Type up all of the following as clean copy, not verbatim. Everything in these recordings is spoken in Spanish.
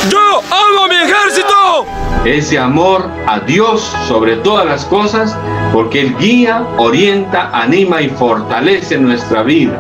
¡Yo amo a mi ejército! Ese amor a Dios sobre todas las cosas, porque Él guía, orienta, anima y fortalece nuestra vida.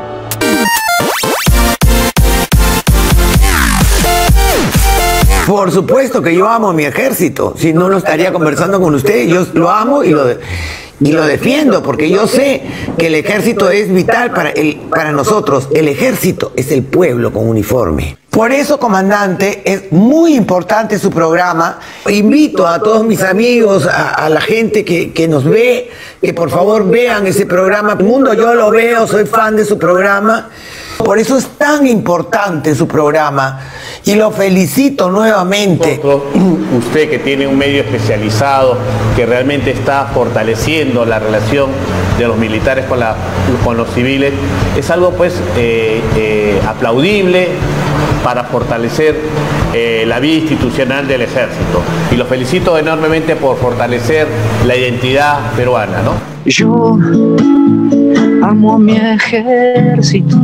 Por supuesto que yo amo a mi ejército, si no, no estaría conversando con usted. Yo lo amo y lo defiendo, porque yo sé que el ejército es vital para nosotros. El ejército es el pueblo con uniforme. Por eso, comandante, es muy importante su programa. Invito a todos mis amigos, a la gente que nos ve, que por favor vean ese programa. El mundo, yo lo veo, soy fan de su programa. Por eso es tan importante su programa y lo felicito nuevamente. Usted que tiene un medio especializado que realmente está fortaleciendo la relación de los militares con los civiles, es algo pues aplaudible para fortalecer la vida institucional del ejército. Y lo felicito enormemente por fortalecer la identidad peruana, ¿no? Yo amo a mi ejército,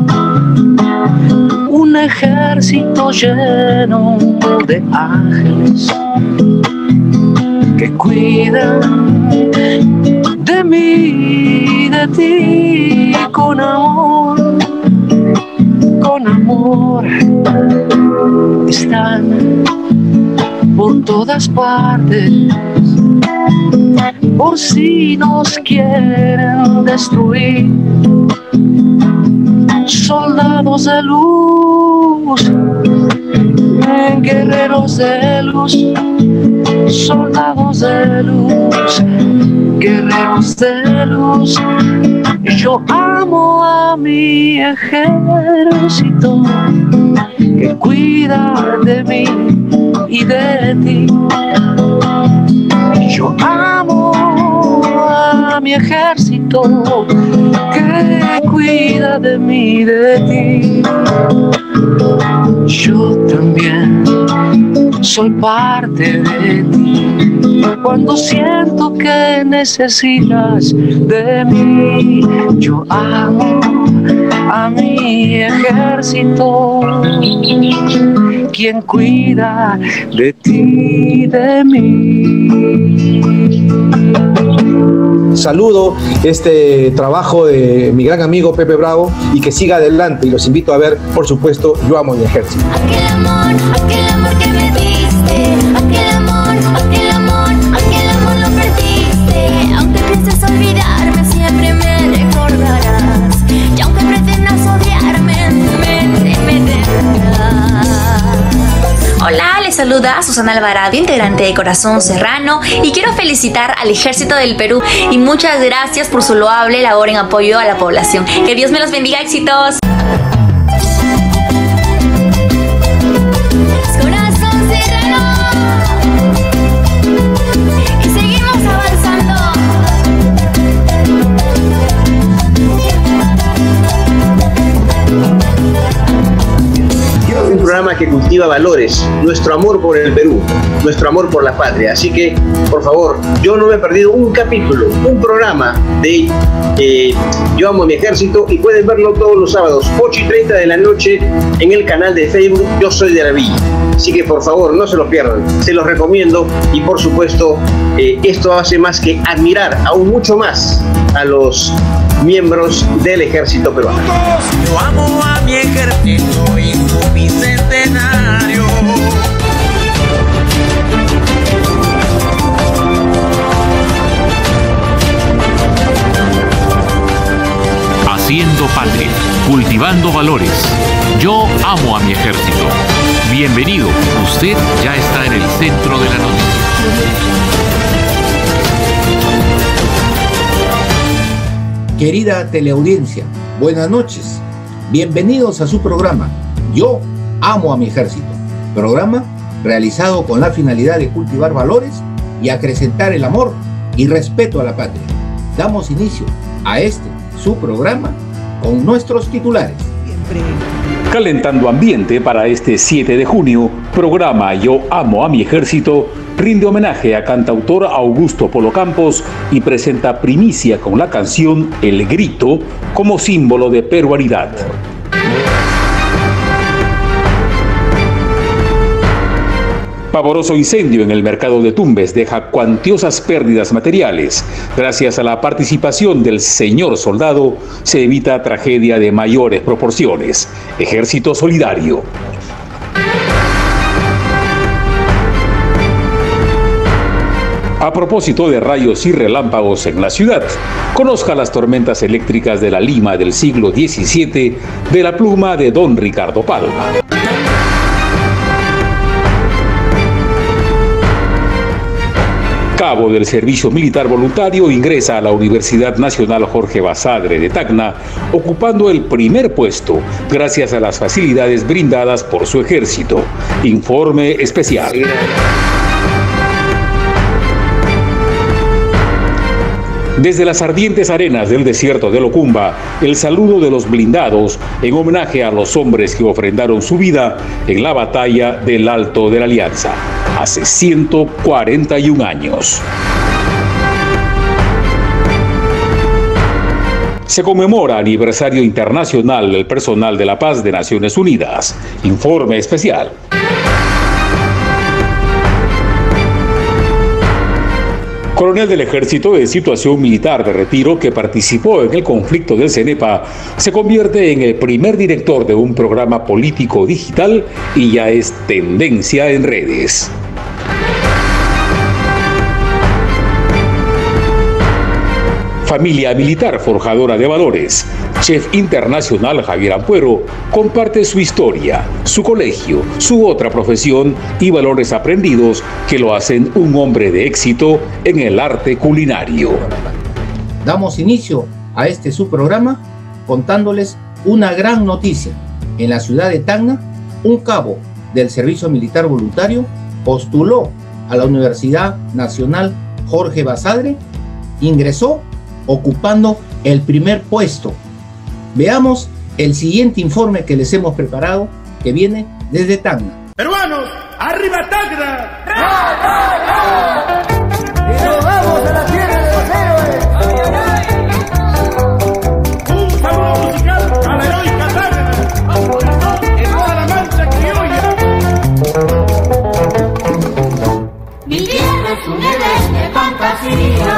un ejército lleno de ángeles que cuidan de mí y de ti con amor, con amor. Están por todas partes, por si nos quieren destruir. Soldados de luz, guerreros de luz, soldados de luz, guerreros de luz. Yo amo a mi ejército que cuida de mí y de ti. Yo amo a mi ejército que cuida de mí y de ti. Yo también soy parte de ti. Cuando siento que necesitas de mí, yo amo a mi ejército, quien cuida de ti y de mí. Saludo este trabajo de mi gran amigo Pepe Bravo y que siga adelante, y los invito a ver, por supuesto, Yo amo a mi ejército. Aquel amor que me diste, aquel amor lo perdiste. Aunque pienses olvidarme, siempre me recordarás. Y aunque pretendas odiarme, en tu mente me tendrás. Hola, les saluda Susana Alvarado, integrante de Corazón Serrano, y quiero felicitar al Ejército del Perú y muchas gracias por su loable labor en apoyo a la población. Que Dios me los bendiga, éxitos. Corazón Serrano. Y seguimos avanzando. Un programa que cultiva valores, nuestro amor por el Perú, nuestro amor por la patria. Así que, por favor, yo no me he perdido un capítulo, un programa de Yo amo a mi ejército, y pueden verlo todos los sábados, 8:30 de la noche, en el canal de Facebook Yo Soy de la Villa. Así que, por favor, no se lo pierdan, se los recomiendo. Y, por supuesto, esto hace más que admirar aún mucho más a los miembros del ejército peruano. Yo amo a mi ejército y su bicentenario. Haciendo patria, cultivando valores. Yo amo a mi ejército. Bienvenido, usted ya está en el centro de la noticia. Querida teleaudiencia, buenas noches. Bienvenidos a su programa Yo amo a mi ejército. Programa realizado con la finalidad de cultivar valores y acrecentar el amor y respeto a la patria. Damos inicio a su programa con nuestros titulares. Calentando ambiente para este 7 de junio, programa Yo amo a mi ejército rinde homenaje a cantautor Augusto Polo Campos y presenta primicia con la canción El Grito como símbolo de peruanidad. Pavoroso incendio en el mercado de Tumbes deja cuantiosas pérdidas materiales. Gracias a la participación del señor soldado, se evita tragedia de mayores proporciones. Ejército Solidario. A propósito de rayos y relámpagos en la ciudad, conozca las tormentas eléctricas de la Lima del siglo XVII de la pluma de don Ricardo Palma. Cabo del Servicio Militar Voluntario ingresa a la Universidad Nacional Jorge Basadre de Tacna, ocupando el primer puesto gracias a las facilidades brindadas por su ejército. Informe especial. Desde las ardientes arenas del desierto de Locumba, el saludo de los blindados en homenaje a los hombres que ofrendaron su vida en la batalla del Alto de la Alianza, hace 141 años. Se conmemora aniversario internacional del personal de la paz de Naciones Unidas. Informe especial. Coronel del Ejército en situación militar de retiro que participó en el conflicto del CENEPA, se convierte en el primer director de un programa político digital y ya es tendencia en redes. Familia militar forjadora de valores. Chef internacional Javier Ampuero comparte su historia, su colegio, su otra profesión y valores aprendidos que lo hacen un hombre de éxito en el arte culinario. Damos inicio a este subprograma contándoles una gran noticia. En la ciudad de Tacna, un cabo del Servicio Militar Voluntario postuló a la Universidad Nacional Jorge Basadre, ingresó ocupando el primer puesto. Veamos el siguiente informe que les hemos preparado, que viene desde Tacna. Peruanos, arriba Tacna. Y nos vamos a la tierra de los héroes. Un saludo musical a la heroica Tacna, en toda la mancha criolla. Mi tierra es un Edén de fantasía.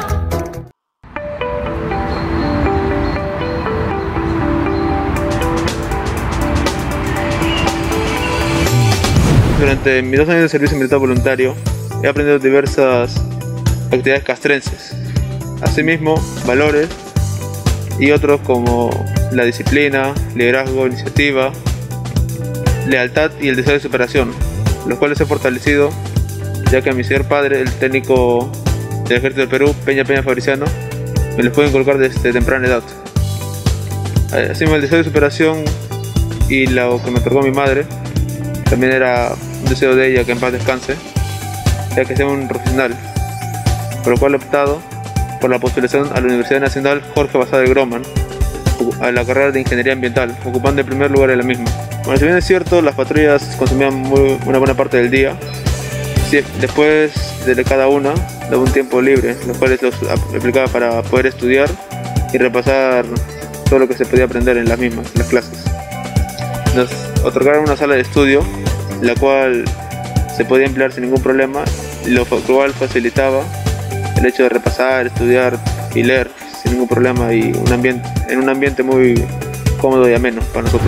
Durante mis 2 años de servicio militar voluntario he aprendido diversas actividades castrenses, asimismo valores y otros como la disciplina, liderazgo, iniciativa, lealtad y el deseo de superación, los cuales he fortalecido ya que a mi señor padre, el técnico del Ejército del Perú, Peña Fabriciano, me los puede inculcar desde temprana edad. Asimismo el deseo de superación y lo que me otorgó mi madre también era un deseo de ella que en paz descanse, ya que sea un profesional, por lo cual he optado por la postulación a la Universidad Nacional Jorge Basadre Groman, a la carrera de Ingeniería Ambiental, ocupando el primer lugar en la misma. Bueno, si bien es cierto, las patrullas consumían una buena parte del día, después de cada una daba un tiempo libre, los cuales los aplicaba para poder estudiar y repasar todo lo que se podía aprender en las mismas, en las clases. Nos otorgaron una sala de estudio, la cual se podía emplear sin ningún problema, lo cual facilitaba el hecho de repasar, estudiar y leer sin ningún problema y en un ambiente muy cómodo y ameno para nosotros.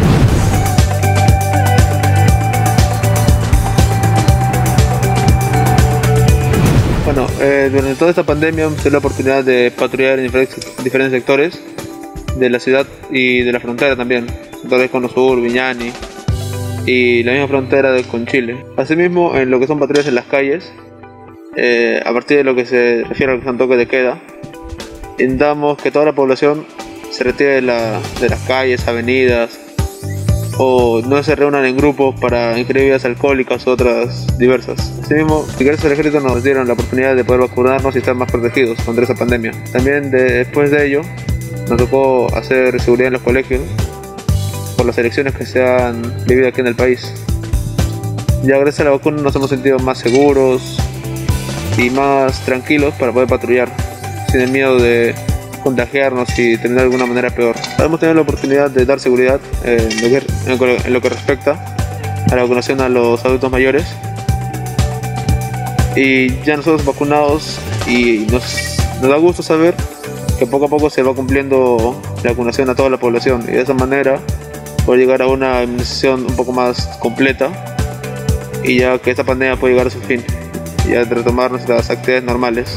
Bueno, durante toda esta pandemia hemos tenido la oportunidad de patrullar en diferentes sectores de la ciudad y de la frontera también, sectores con Sur, Viñani y la misma frontera con Chile. Asimismo, en lo que son patrullas en las calles, a partir de lo que se refiere al toque de queda, intentamos que toda la población se retire de las calles, avenidas, o no se reúnan en grupos para ingerir bebidas alcohólicas u otras diversas. Asimismo, gracias al ejército nos dieron la oportunidad de poder vacunarnos y estar más protegidos contra esa pandemia. También después de ello, nos tocó hacer seguridad en los colegios por las elecciones que se han vivido aquí en el país. Ya gracias a la vacuna nos hemos sentido más seguros y más tranquilos para poder patrullar sin el miedo de contagiarnos y tener de alguna manera peor. Hemos tenido la oportunidad de dar seguridad en lo que respecta a la vacunación a los adultos mayores Y ya nosotros vacunados, y nos da gusto saber que poco a poco se va cumpliendo la vacunación a toda la población, y de esa manera poder llegar a una inmunización un poco más completa, y ya que esta pandemia puede llegar a su fin, y ya retomar nuestras actividades normales.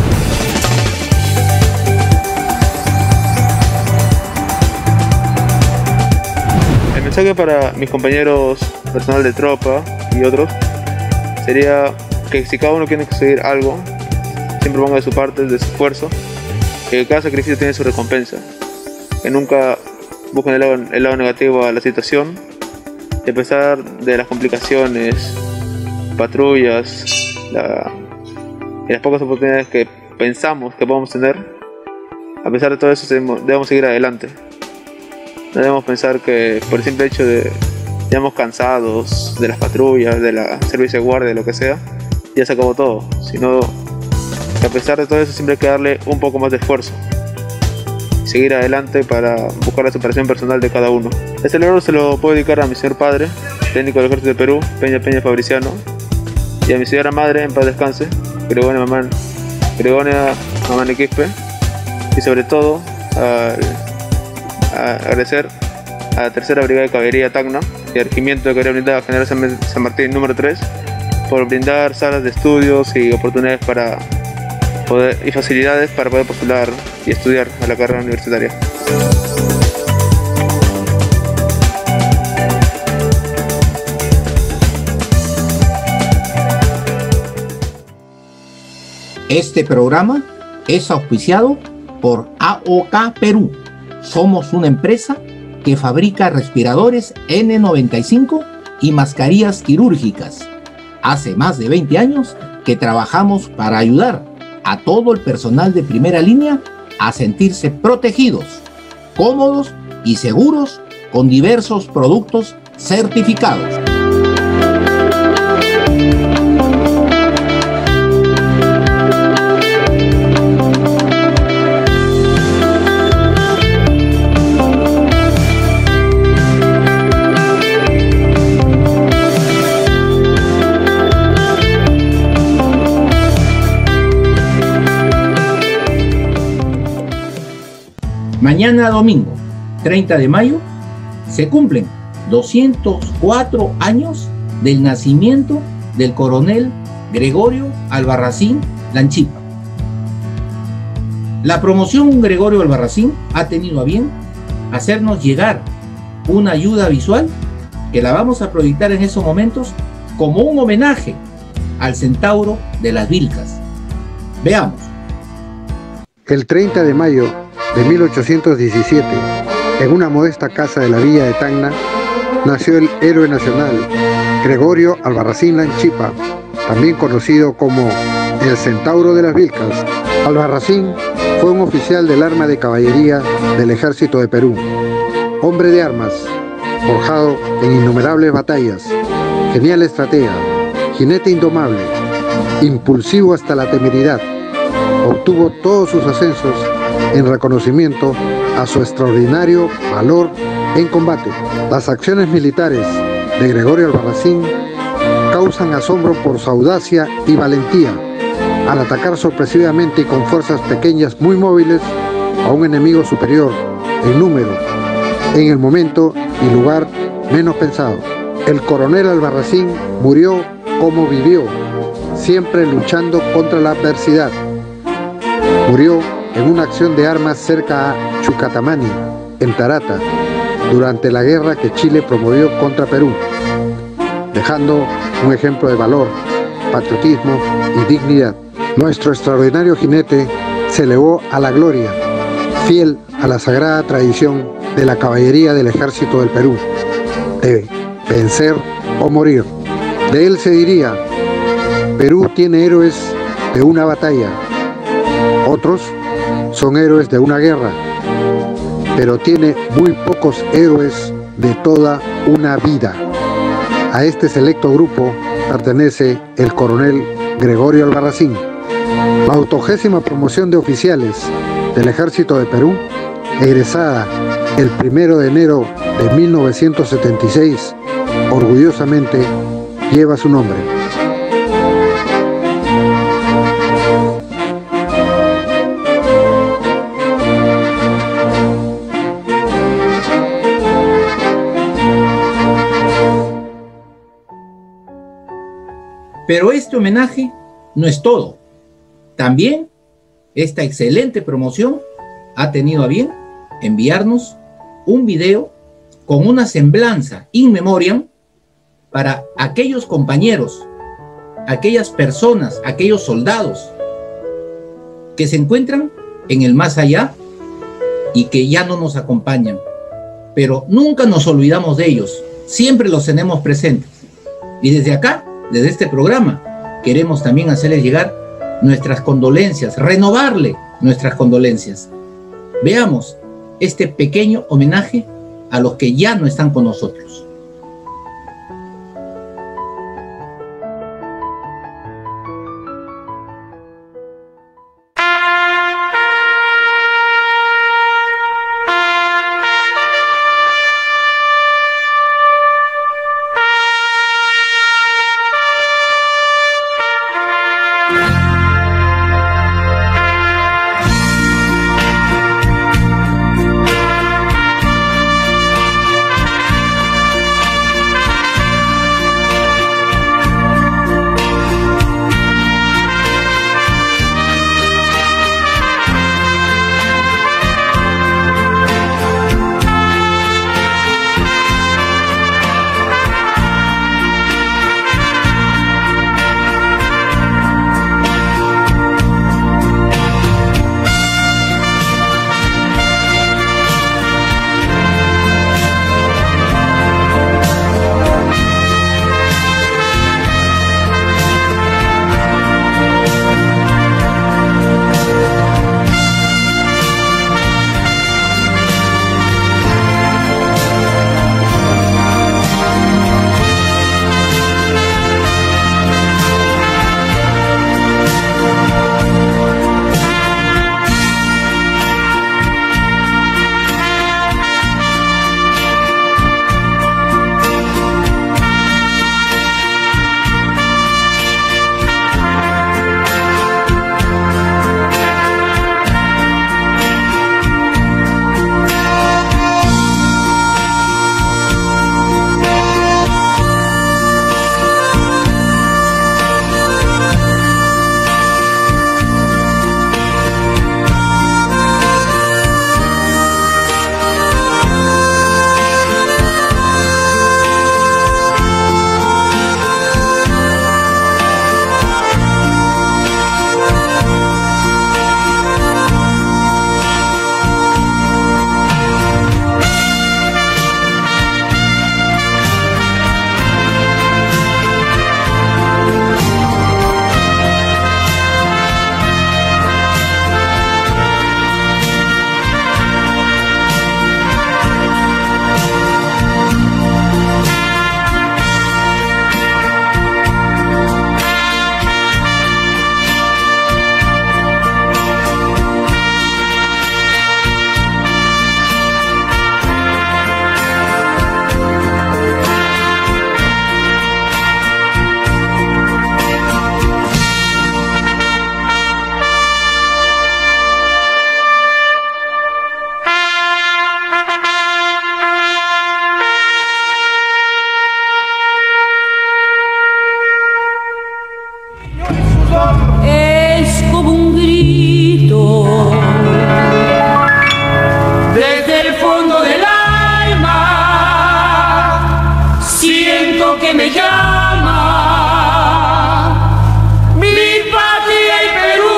El mensaje para mis compañeros personal de tropa y otros sería que si cada uno quiere conseguir algo, siempre ponga de su parte, de su esfuerzo, que cada sacrificio tiene su recompensa, que nunca busquen el lado negativo a la situación, y a pesar de las complicaciones, patrullas y las pocas oportunidades que pensamos que podemos tener, a pesar de todo eso debemos seguir adelante. No debemos pensar que por el simple hecho de estamos cansados de las patrullas, de la servicio de guardia, de lo que sea, ya se acabó todo, sino que a pesar de todo eso siempre hay que darle un poco más de esfuerzo, seguir adelante para buscar la superación personal de cada uno. Este logro se lo puedo dedicar a mi señor padre, técnico del Ejército del Perú, Peña Fabriciano, y a mi señora madre, en paz descanse, Gregonia Mamán Quispe, y sobre todo a agradecer a la Tercera Brigada de Caballería Tacna y al Regimiento de Caballería Blindada General San Martín número 3 por brindar salas de estudios y oportunidades y facilidades para poder postular y estudiar a la carrera universitaria. Este programa es auspiciado por AOK Perú. Somos una empresa que fabrica respiradores N95 y mascarillas quirúrgicas. Hace más de 20 años que trabajamos para ayudar a todo el personal de primera línea a sentirse protegidos, cómodos y seguros con diversos productos certificados. Mañana domingo, 30 de mayo, se cumplen 204 años del nacimiento del coronel Gregorio Albarracín Lanchipa. La promoción Gregorio Albarracín ha tenido a bien hacernos llegar una ayuda visual que la vamos a proyectar en esos momentos como un homenaje al centauro de las Vilcas. Veamos. El 30 de mayo de 1817, en una modesta casa de la villa de Tacna, nació el héroe nacional Gregorio Albarracín Lanchipa, también conocido como el Centauro de las Vilcas. Albarracín fue un oficial del arma de caballería del Ejército de Perú, hombre de armas, forjado en innumerables batallas, genial estratega, jinete indomable, impulsivo hasta la temeridad. Obtuvo todos sus ascensos en reconocimiento a su extraordinario valor en combate. Las acciones militares de Gregorio Albarracín causan asombro por su audacia y valentía al atacar sorpresivamente y con fuerzas pequeñas muy móviles a un enemigo superior en número, en el momento y lugar menos pensado. El coronel Albarracín murió como vivió, siempre luchando contra la adversidad. Murió en una acción de armas cerca a Chucatamani, en Tarata, durante la guerra que Chile promovió contra Perú, dejando un ejemplo de valor, patriotismo y dignidad. Nuestro extraordinario jinete se elevó a la gloria, fiel a la sagrada tradición de la caballería del Ejército del Perú, de vencer o morir. De él se diría: Perú tiene héroes de una batalla, otros son héroes de una guerra, pero tiene muy pocos héroes de toda una vida. A este selecto grupo pertenece el coronel Gregorio Albarracín. La 80ª promoción de oficiales del Ejército de Perú, egresada el 1 de enero de 1976, orgullosamente lleva su nombre. Pero este homenaje no es todo. También esta excelente promoción ha tenido a bien enviarnos un video con una semblanza in memoriam para aquellos compañeros, aquellas personas, aquellos soldados que se encuentran en el más allá y que ya no nos acompañan. Pero nunca nos olvidamos de ellos, siempre los tenemos presentes. Y desde acá, desde este programa, queremos también hacerles llegar nuestras condolencias, renovarle nuestras condolencias. Veamos este pequeño homenaje a los que ya no están con nosotros. Es como un grito desde el fondo del alma, siento que me llama mi patria el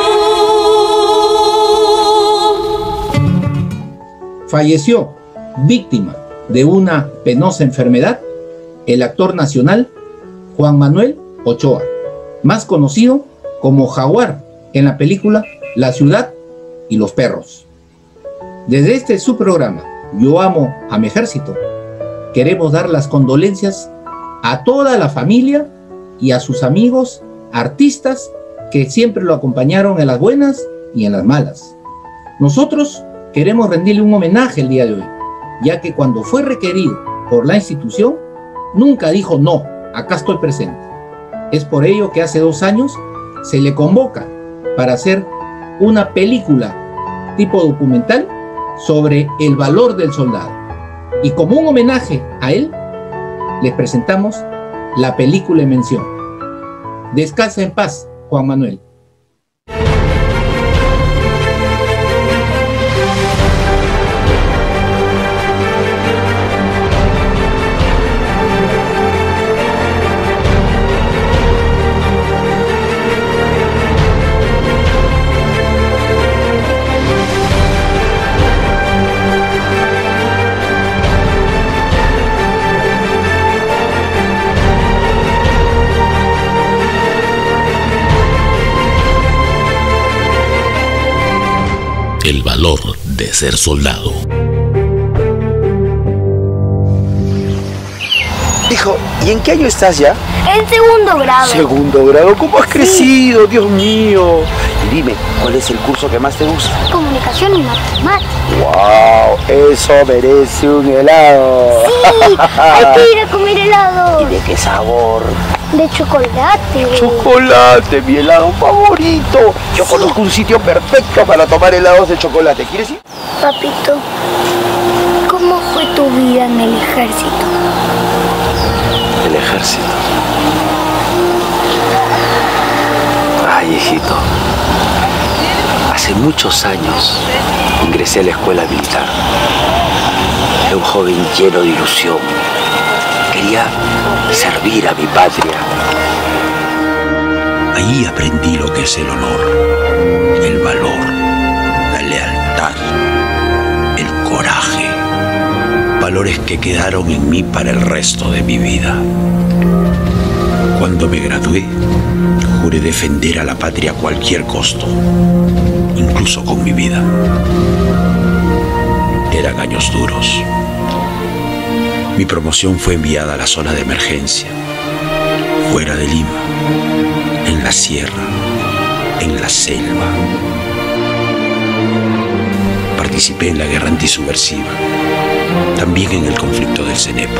Perú. Falleció víctima de una penosa enfermedad el actor nacional Juan Manuel Ochoa, más conocido como Jaguar en la película La ciudad y los perros. Desde este su programa, Yo amo a mi ejército, queremos dar las condolencias a toda la familia y a sus amigos artistas que siempre lo acompañaron en las buenas y en las malas. Nosotros queremos rendirle un homenaje el día de hoy, ya que cuando fue requerido por la institución, nunca dijo no, acá estoy presente. Es por ello que hace 2 años se le convoca para hacer una película tipo documental sobre el valor del soldado. Y como un homenaje a él, les presentamos la película en mención. Descansa en paz, Juan Manuel. El valor de ser soldado. Hijo, ¿y en qué año estás ya? En segundo grado. Segundo grado, ¿cómo has crecido? Dios mío. Y dime, ¿cuál es el curso que más te gusta? Comunicación y matemáticas. ¡Wow! Eso merece un helado. Sí, hay que ir a comer helado. ¿Y de qué sabor? De chocolate. Chocolate, mi helado favorito. Yo conozco un sitio perfecto para tomar helados de chocolate. ¿Quieres ir? Papito, ¿cómo fue tu vida en el ejército? El ejército. Ay, hijito. Hace muchos años ingresé a la escuela militar. Era un joven lleno de ilusión. Quería servir a mi patria. Ahí aprendí lo que es el honor, el valor, la lealtad, el coraje. Valores que quedaron en mí para el resto de mi vida. Cuando me gradué, juré defender a la patria a cualquier costo, incluso con mi vida. Eran años duros. Mi promoción fue enviada a la zona de emergencia, fuera de Lima, en la sierra, en la selva. Participé en la guerra antisubversiva, también en el conflicto del Cenepa.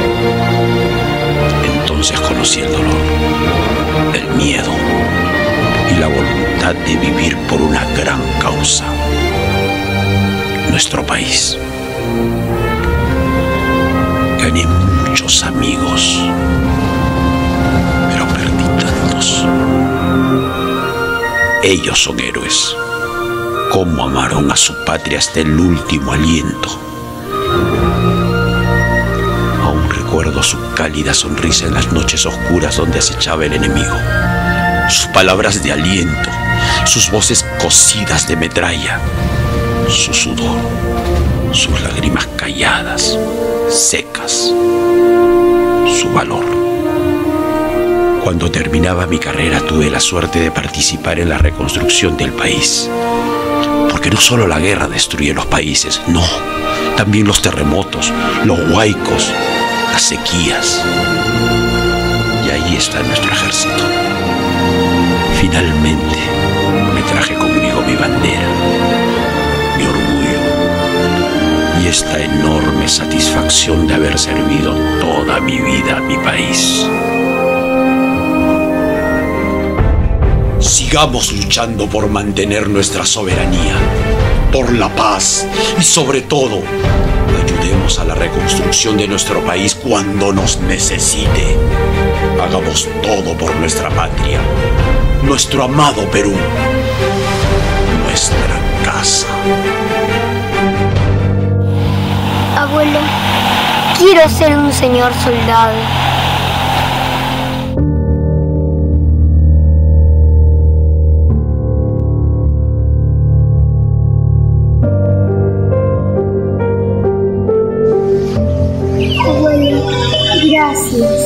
Entonces conocí el dolor, el miedo y la voluntad de vivir por una gran causa, nuestro país. Gané muchos amigos, pero perdí tantos. Ellos son héroes. Cómo amaron a su patria hasta el último aliento. Aún recuerdo su cálida sonrisa en las noches oscuras donde acechaba el enemigo. Sus palabras de aliento, sus voces cocidas de metralla, su sudor, sus lágrimas calladas, secas, su valor. Cuando terminaba mi carrera tuve la suerte de participar en la reconstrucción del país. Porque no solo la guerra destruye los países, no, también los terremotos, los huaicos, las sequías. Y ahí está nuestro ejército. Finalmente me traje conmigo mi bandera, mi orgullo y esta enorme satisfacción de haber servido toda mi vida a mi país. Sigamos luchando por mantener nuestra soberanía, por la paz y sobre todo, ayudemos a la reconstrucción de nuestro país cuando nos necesite. Hagamos todo por nuestra patria, nuestro amado Perú, nuestra casa. Abuelo, quiero ser un señor soldado. Abuelo, gracias.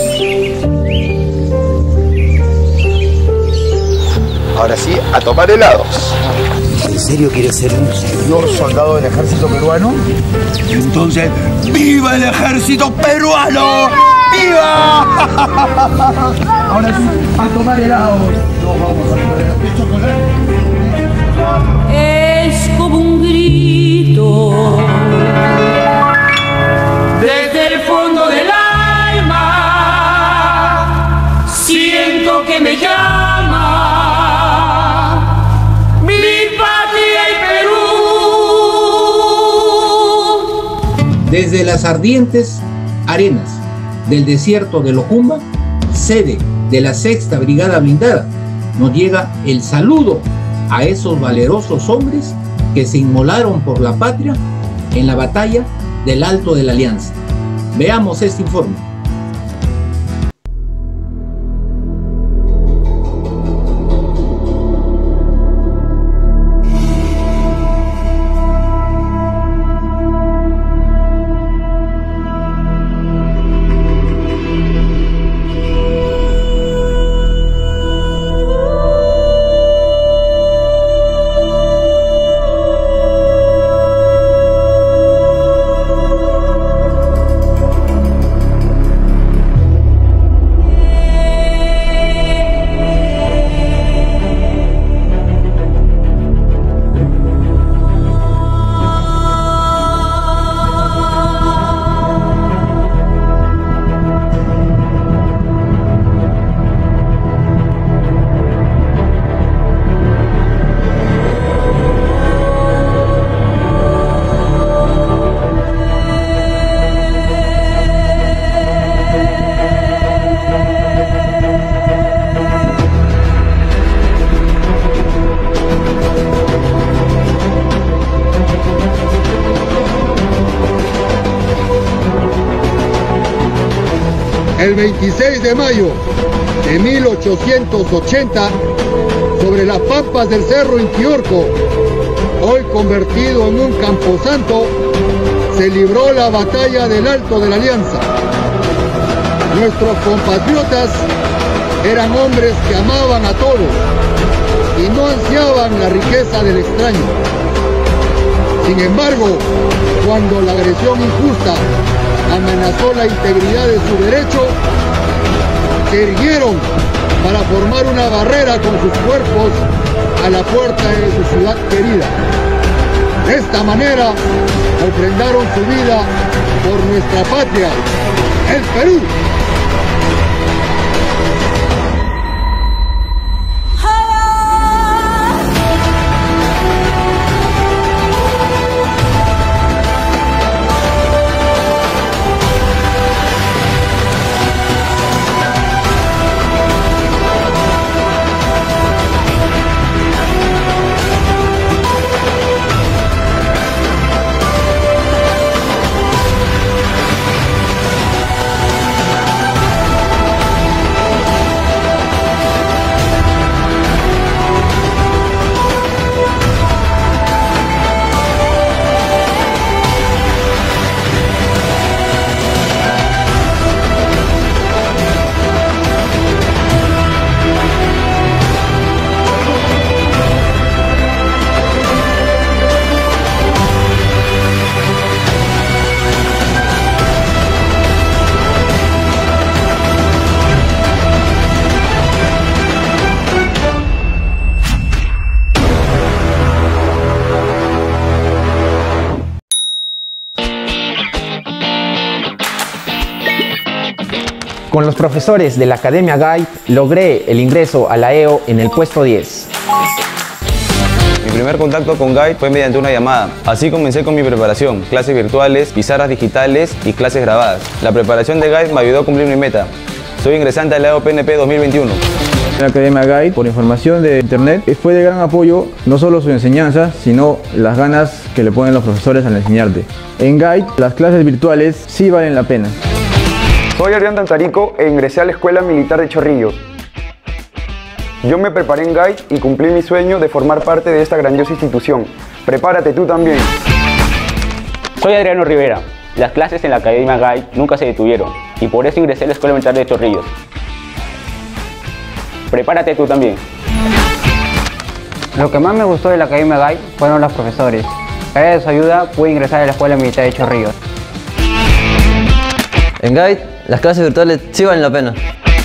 Ahora sí, a tomar helados. ¿En serio quieres ser un señor soldado del ejército peruano? Entonces, ¡viva el ejército peruano! ¡Viva! Ahora sí, a tomar helados. Nos vamos a tomar helados. Es como un grito desde el fondo del alma. Siento que me llama mi patria y Perú. Desde las ardientes arenas del desierto de Locumba, sede de la 6ª Brigada Blindada, nos llega el saludo a esos valerosos hombres que se inmolaron por la patria en la batalla del Alto de la Alianza. Veamos este informe. El 26 de mayo de 1880, sobre las pampas del Cerro Intiorco, hoy convertido en un camposanto, se libró la batalla del Alto de la Alianza. Nuestros compatriotas eran hombres que amaban a todos y no ansiaban la riqueza del extraño. Sin embargo, cuando la agresión injusta amenazó la integridad de su derecho, se erguieron para formar una barrera con sus cuerpos a la puerta de su ciudad querida. De esta manera, ofrendaron su vida por nuestra patria, el Perú. Con los profesores de la Academia Guide logré el ingreso a la EO en el puesto 10. Mi primer contacto con Guide fue mediante una llamada. Así comencé con mi preparación, clases virtuales, pizarras digitales y clases grabadas. La preparación de Guide me ayudó a cumplir mi meta. Soy ingresante a la EO PNP 2021. La Academia Guide, por información de internet, fue de gran apoyo no solo su enseñanza, sino las ganas que le ponen los profesores al enseñarte. En Guide, las clases virtuales sí valen la pena. Soy Adrián Tantarico e ingresé a la Escuela Militar de Chorrillos. Yo me preparé en Guide y cumplí mi sueño de formar parte de esta grandiosa institución. Prepárate tú también. Soy Adriano Rivera. Las clases en la Academia Guide nunca se detuvieron y por eso ingresé a la Escuela Militar de Chorrillos. Prepárate tú también. Lo que más me gustó de la Academia Guide fueron los profesores. Gracias a su ayuda pude ingresar a la Escuela Militar de Chorrillos. En Guide, las clases virtuales sí valen la pena.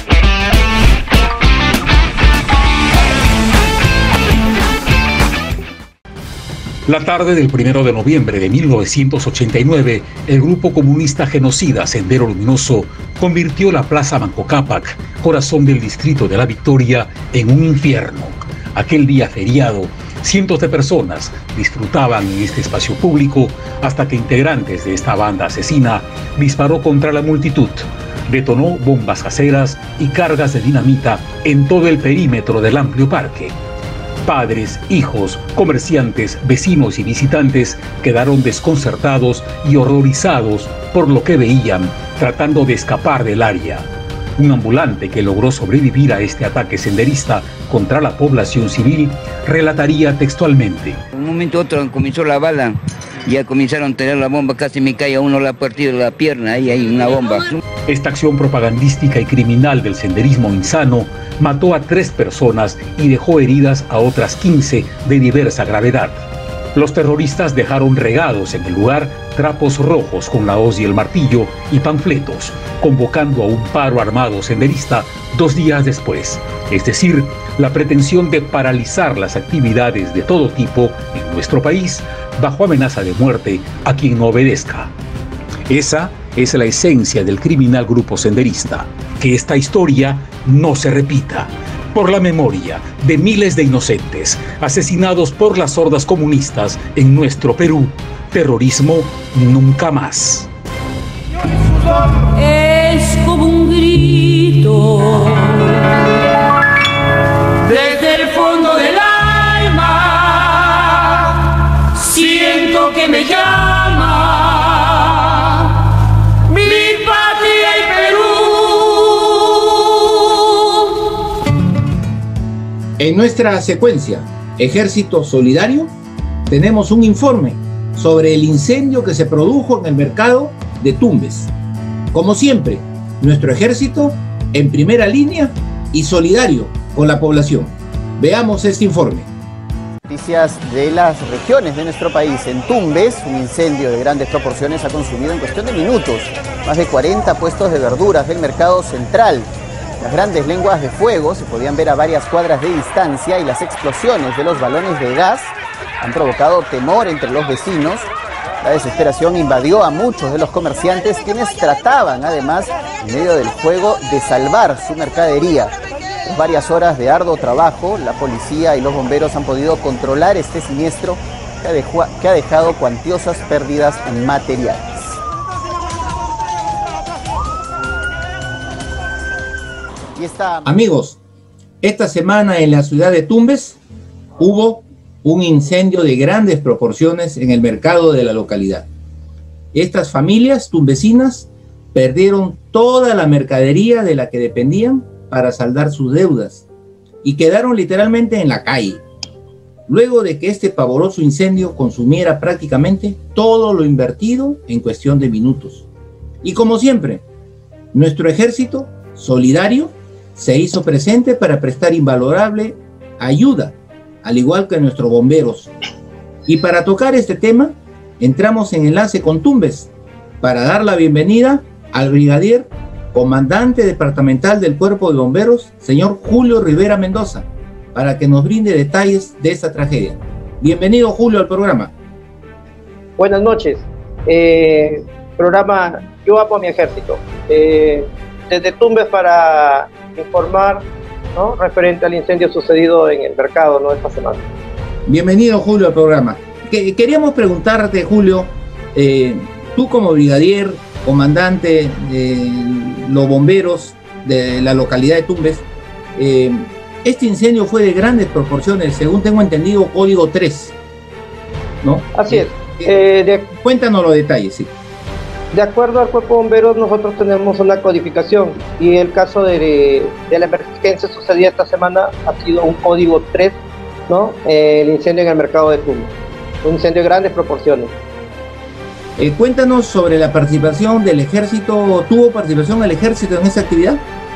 La tarde del 1 de noviembre de 1989, el grupo comunista genocida Sendero Luminoso convirtió la Plaza Manco Cápac, corazón del distrito de La Victoria, en un infierno. Aquel día feriado, cientos de personas disfrutaban en este espacio público hasta que integrantes de esta banda asesina disparó contra la multitud. detonó bombas caseras y cargas de dinamita en todo el perímetro del amplio parque. Padres, hijos, comerciantes, vecinos y visitantes quedaron desconcertados y horrorizados por lo que veían, tratando de escapar del área. Un ambulante que logró sobrevivir a este ataque senderista contra la población civil relataría textualmente: En un momento u otro comenzó la bala, ya comenzaron a tirar la bomba, casi me cae a uno, le ha partido la pierna, ahí hay una bomba. Esta acción propagandística y criminal del senderismo insano mató a 3 personas y dejó heridas a otras 15 de diversa gravedad. Los terroristas dejaron regados en el lugar trapos rojos con la hoz y el martillo y panfletos, convocando a un paro armado senderista 2 días después, es decir, la pretensión de paralizar las actividades de todo tipo en nuestro país bajo amenaza de muerte a quien no obedezca. Esa es la esencia del criminal grupo senderista, que esta historia no se repita, por la memoria de miles de inocentes asesinados por las hordas comunistas en nuestro Perú. Terrorismo nunca más. Es como un grito desde el fondo del alma, siento que me llama mi patria y Perú. En nuestra secuencia Ejército Solidario tenemos un informe sobre el incendio que se produjo en el mercado de Tumbes. Como siempre, nuestro ejército en primera línea y solidario con la población. Veamos este informe. Noticias de las regiones de nuestro país. En Tumbes, un incendio de grandes proporciones ha consumido en cuestión de minutos más de 40 puestos de verduras del mercado central. Las grandes lenguas de fuego se podían ver a varias cuadras de distancia y las explosiones de los balones de gas han provocado temor entre los vecinos. La desesperación invadió a muchos de los comerciantes, quienes trataban, además, en medio del fuego, de salvar su mercadería. Tras varias horas de arduo trabajo, la policía y los bomberos han podido controlar este siniestro que ha dejado cuantiosas pérdidas materiales. Amigos, esta semana en la ciudad de Tumbes hubo un incendio de grandes proporciones en el mercado de la localidad. Estas familias tumbesinas perdieron toda la mercadería de la que dependían para saldar sus deudas y quedaron literalmente en la calle, luego de que este pavoroso incendio consumiera prácticamente todo lo invertido en cuestión de minutos. Y como siempre, nuestro ejército solidario se hizo presente para prestar invalorable ayuda, al igual que nuestros bomberos. Y para tocar este tema, entramos en enlace con Tumbes para dar la bienvenida al brigadier comandante departamental del Cuerpo de Bomberos, señor Julio Rivera Mendoza, para que nos brinde detalles de esta tragedia. Bienvenido, Julio, al programa. Buenas noches. Programa Yo Amo a mi Ejército. Desde Tumbes para informar, ¿no?, referente al incendio sucedido en el mercado, ¿no?, esta semana. Bienvenido, Julio, al programa. Queríamos preguntarte, Julio, tú como brigadier, comandante de los bomberos de la localidad de Tumbes, este incendio fue de grandes proporciones, según tengo entendido, código 3, ¿no? Así es. Cuéntanos los detalles, sí. De acuerdo al Cuerpo de Bomberos, nosotros tenemos una codificación y el caso de la emergencia sucedida esta semana ha sido un código 3, ¿no? El incendio en el mercado de Tumbes, un incendio de grandes proporciones. Cuéntanos sobre la participación del ejército. ¿Tuvo participación el ejército en esa actividad?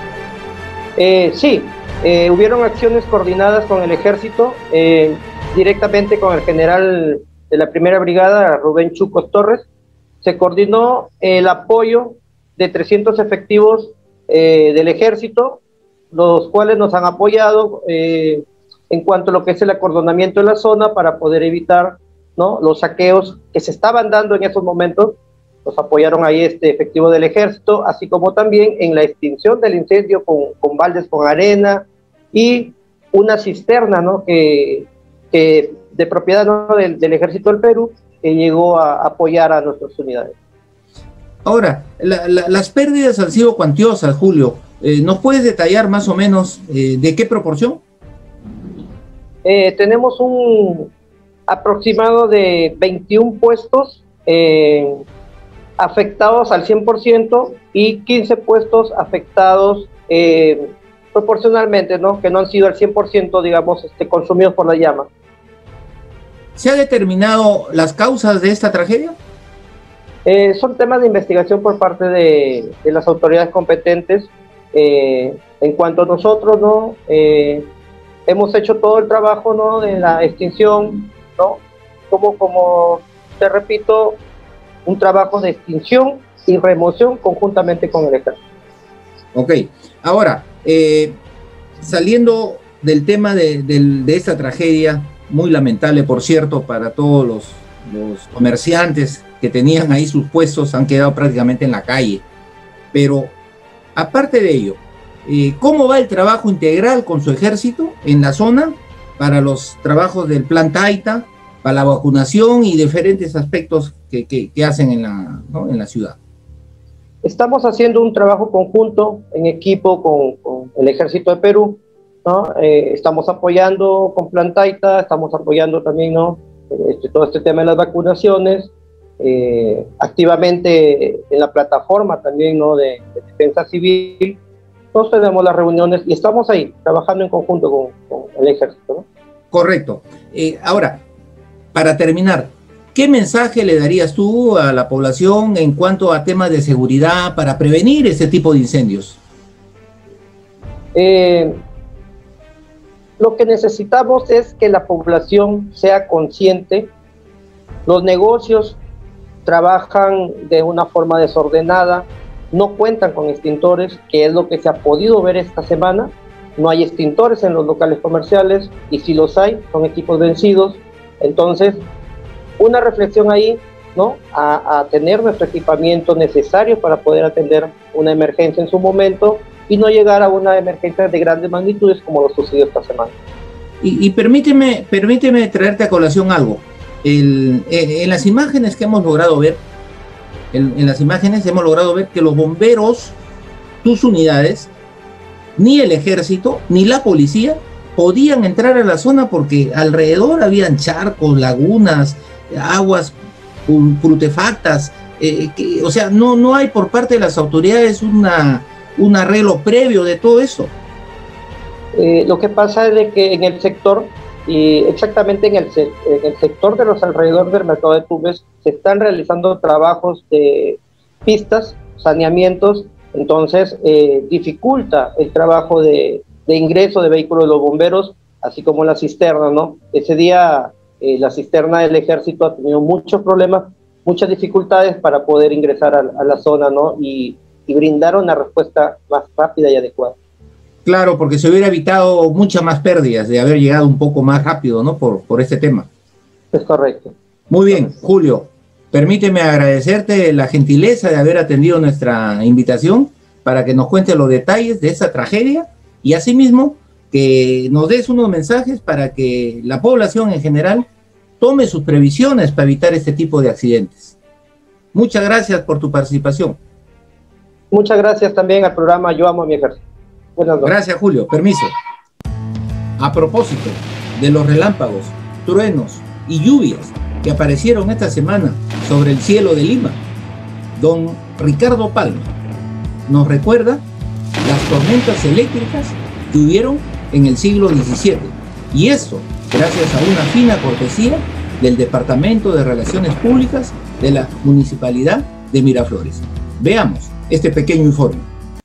Sí, hubieron acciones coordinadas con el ejército, directamente con el general de la primera brigada, Rubén Chucos Torres. Se coordinó el apoyo de 300 efectivos del ejército, los cuales nos han apoyado en cuanto a lo que es el acordonamiento de la zona para poder evitar, ¿no?, los saqueos que se estaban dando en esos momentos. Nos apoyaron ahí efectivo del ejército, así como también en la extinción del incendio con baldes con arena y una cisterna, ¿no?, que de propiedad, ¿no?, del ejército del Perú, que llegó a apoyar a nuestras unidades. Ahora, las pérdidas han sido cuantiosas, Julio. ¿Nos puedes detallar más o menos de qué proporción? Tenemos un aproximado de 21 puestos afectados al 100% y 15 puestos afectados proporcionalmente, ¿no? Que no han sido al 100%, digamos, consumidos por la llama. ¿Se ha determinado las causas de esta tragedia? Son temas de investigación por parte de las autoridades competentes. En cuanto a nosotros, ¿no? Hemos hecho todo el trabajo, ¿no? De la extinción, ¿no? Como te repito, un trabajo de extinción y remoción conjuntamente con el ejército. Ok, ahora, saliendo del tema de esta tragedia, muy lamentable, por cierto, para todos los comerciantes que tenían ahí sus puestos, han quedado prácticamente en la calle. Pero, aparte de ello, ¿cómo va el trabajo integral con su ejército en la zona para los trabajos del Plan Taita, para la vacunación y diferentes aspectos que hacen en la ciudad? Estamos haciendo un trabajo conjunto en equipo con el Ejército de Perú, ¿no? Estamos apoyando con Plan Taita, estamos apoyando también, ¿no? Todo este tema de las vacunaciones, activamente en la plataforma también, ¿no? de defensa civil. Nos tenemos las reuniones y estamos ahí trabajando en conjunto con el ejército, ¿no? Correcto. Ahora, para terminar, ¿qué mensaje le darías tú a la población en cuanto a temas de seguridad para prevenir este tipo de incendios? Lo que necesitamos es que la población sea consciente. Los negocios trabajan de una forma desordenada, no cuentan con extintores, que es lo que se ha podido ver esta semana. No hay extintores en los locales comerciales, y si los hay, son equipos vencidos. Entonces, una reflexión ahí, ¿no? A tener nuestro equipamiento necesario para poder atender una emergencia en su momento y no llegar a una emergencia de grandes magnitudes como lo sucedió esta semana. Y permíteme traerte a colación algo. En las imágenes que hemos logrado ver, hemos logrado ver que los bomberos, tus unidades, ni el ejército, ni la policía podían entrar a la zona porque alrededor habían charcos, lagunas, aguas putrefactas, o sea, no hay por parte de las autoridades un arreglo previo de todo eso. Lo que pasa es de que en el sector, y exactamente en el sector de los alrededores del mercado de Tumbes, se están realizando trabajos de pistas, saneamientos, entonces dificulta el trabajo de ingreso de vehículos de los bomberos, así como la cisterna, ¿no? Ese día la cisterna del ejército ha tenido muchos problemas, muchas dificultades para poder ingresar a la zona, ¿no? Y brindar una respuesta más rápida y adecuada. Claro, porque se hubiera evitado muchas más pérdidas de haber llegado un poco más rápido, ¿no? Por este tema. Es correcto. Muy bien, Julio, permíteme agradecerte la gentileza de haber atendido nuestra invitación para que nos cuentes los detalles de esa tragedia y asimismo que nos des unos mensajes para que la población en general tome sus previsiones para evitar este tipo de accidentes. Muchas gracias por tu participación. Muchas gracias también al programa Yo Amo a mi Ejército. Buenas noches. Gracias, Julio. Permiso. A propósito de los relámpagos, truenos y lluvias que aparecieron esta semana sobre el cielo de Lima, don Ricardo Palma nos recuerda las tormentas eléctricas que hubieron en el siglo XVII. Y esto gracias a una fina cortesía del Departamento de Relaciones Públicas de la Municipalidad de Miraflores. Veamos este pequeño informe.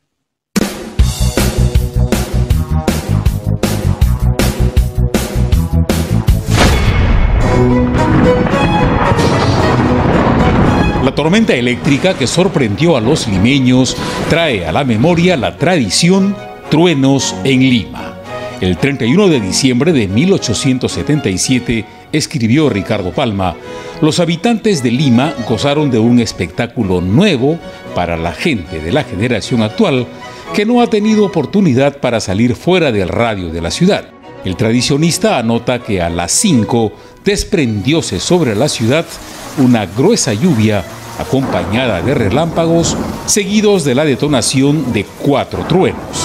La tormenta eléctrica que sorprendió a los limeños trae a la memoria la tradición truenos en Lima. El 31 de diciembre de 1877, escribió Ricardo Palma, los habitantes de Lima gozaron de un espectáculo nuevo para la gente de la generación actual que no ha tenido oportunidad para salir fuera del radio de la ciudad. El tradicionista anota que a las 5 desprendióse sobre la ciudad una gruesa lluvia acompañada de relámpagos, seguidos de la detonación de 4 truenos.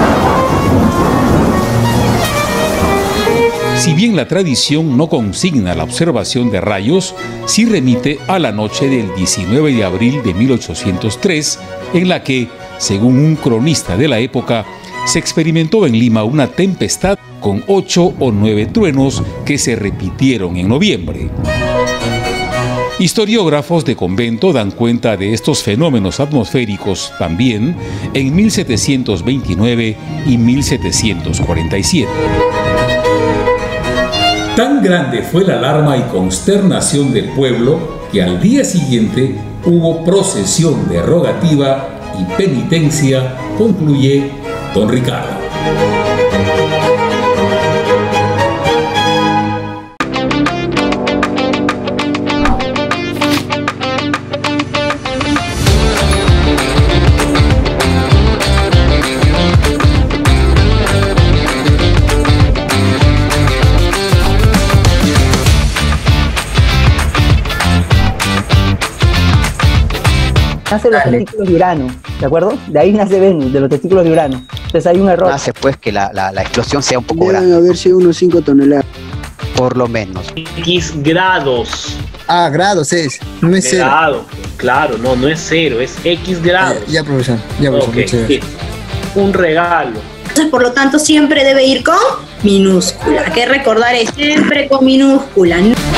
Si bien la tradición no consigna la observación de rayos, sí remite a la noche del 19 de abril de 1803, en la que, según un cronista de la época, se experimentó en Lima una tempestad con 8 o 9 truenos que se repitieron en noviembre. Historiógrafos de convento dan cuenta de estos fenómenos atmosféricos también en 1729 y 1747. Tan grande fue la alarma y consternación del pueblo que al día siguiente hubo procesión de rogativa y penitencia, concluye don Ricardo. Nace los testículos de Urano, ¿de acuerdo? De ahí nace Venus, de los testículos de Urano. Entonces hay un error. Hace pues que la explosión sea un poco grande. Deben haberse unos 5 toneladas. Por lo menos. X grados. Ah, grados es, no es cero. Grado, claro, no es cero, es X grados. Ya, profesor, okay, sí. Un regalo. Entonces, por lo tanto, siempre debe ir con minúscula. Hay que recordar es siempre con minúscula.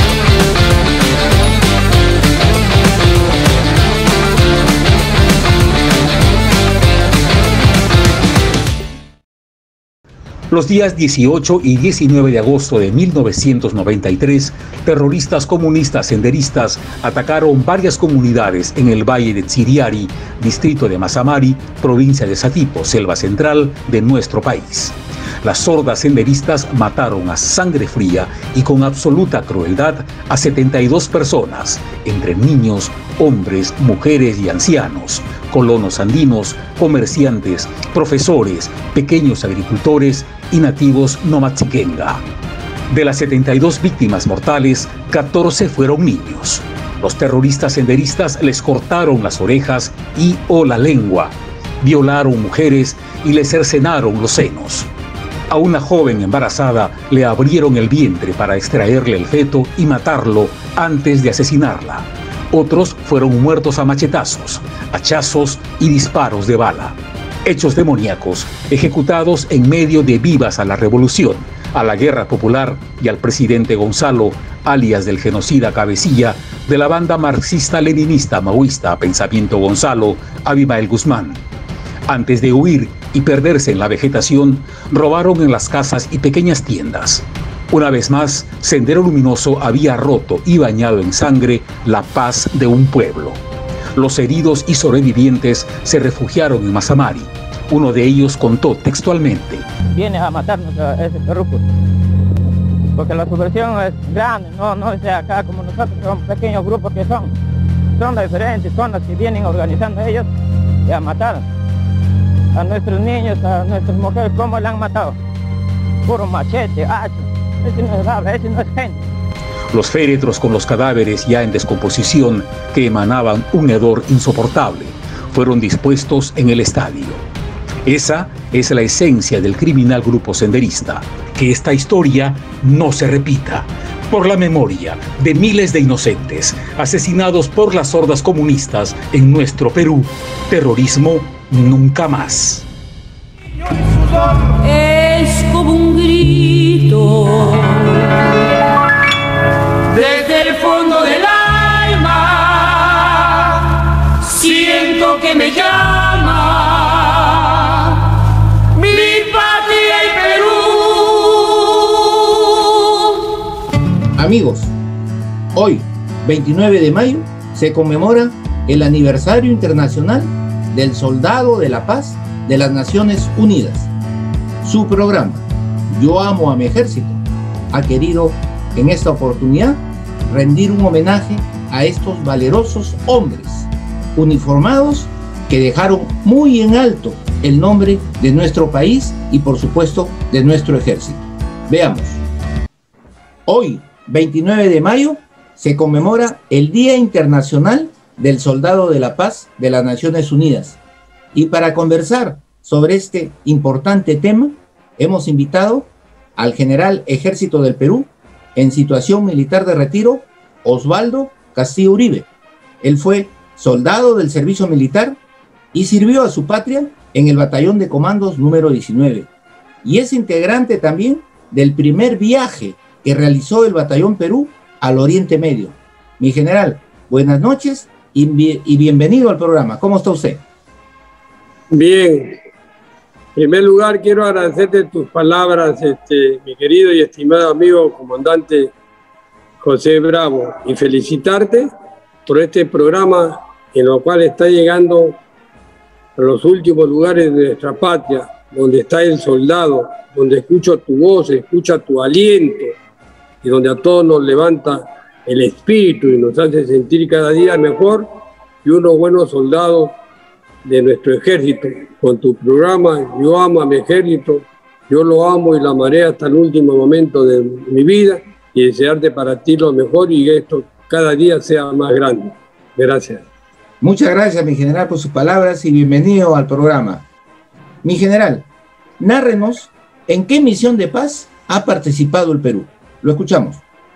Los días 18 y 19 de agosto de 1993, terroristas comunistas senderistas atacaron varias comunidades en el valle de Tsiriari, distrito de Masamari, provincia de Satipo, selva central de nuestro país. Las hordas senderistas mataron a sangre fría y con absoluta crueldad a 72 personas, entre niños, hombres, mujeres y ancianos, colonos andinos, comerciantes, profesores, pequeños agricultores y nativos nomachiquenga. De las 72 víctimas mortales, 14 fueron niños. Los terroristas senderistas les cortaron las orejas y o la lengua, violaron mujeres y les cercenaron los senos. A una joven embarazada le abrieron el vientre para extraerle el feto y matarlo antes de asesinarla. Otros fueron muertos a machetazos, hachazos y disparos de bala. Hechos demoníacos ejecutados en medio de vivas a la revolución, a la guerra popular y al presidente Gonzalo, alias del genocida cabecilla de la banda marxista-leninista maoísta Pensamiento Gonzalo, Abimael Guzmán. Antes de huir y perderse en la vegetación, robaron en las casas y pequeñas tiendas. Una vez más, Sendero Luminoso había roto y bañado en sangre la paz de un pueblo. Los heridos y sobrevivientes se refugiaron en Masamari. Uno de ellos contó textualmente: viene a matarnos a ese perruco, porque la subversión es grande, no es de acá como nosotros, son pequeños grupos que son las diferentes zonas que vienen organizando ellos y a matar a nuestros niños, a nuestras mujeres. ¿Cómo le han matado? Puro machete, hacha. Ese no es raro, ese no es gente. Los féretros con los cadáveres ya en descomposición, que emanaban un hedor insoportable, fueron dispuestos en el estadio. Esa es la esencia del criminal grupo senderista, que esta historia no se repita, por la memoria de miles de inocentes asesinados por las hordas comunistas en nuestro Perú. Terrorismo nunca más. Es como un grito desde el fondo del alma, siento que me llama mi patria y Perú. Amigos, hoy, 29 de mayo, se conmemora el aniversario internacional del Soldado de la Paz de las Naciones Unidas. Su programa, Yo Amo a mi Ejército, ha querido en esta oportunidad rendir un homenaje a estos valerosos hombres uniformados que dejaron muy en alto el nombre de nuestro país y por supuesto de nuestro ejército. Veamos. Hoy, 29 de mayo, se conmemora el Día Internacional del Soldado de la Paz de las Naciones Unidas. Y para conversar sobre este importante tema, hemos invitado al general Ejército del Perú en situación militar de retiro, Osvaldo Castillo Uribe. Él fue soldado del servicio militar y sirvió a su patria en el Batallón de Comandos número 19. Y es integrante también del primer viaje que realizó el Batallón Perú al Oriente Medio. Mi general, buenas noches y bienvenido al programa. ¿Cómo está usted? Bien. En primer lugar, quiero agradecerte tus palabras, mi querido y estimado amigo comandante José Bravo, y felicitarte por este programa en el cual está llegando a los últimos lugares de nuestra patria, donde está el soldado, donde escucho tu voz, escucha tu aliento, y donde a todos nos levanta el espíritu y nos hace sentir cada día mejor y unos buenos soldados de nuestro ejército. Con tu programa, yo amo a mi ejército, yo lo amo y lo amaré hasta el último momento de mi vida, y desearte para ti lo mejor y que esto cada día sea más grande. Gracias. Muchas gracias, mi general, por sus palabras y bienvenido al programa. Mi general, nárrenos en qué misión de paz ha participado el Perú. Lo escuchamos.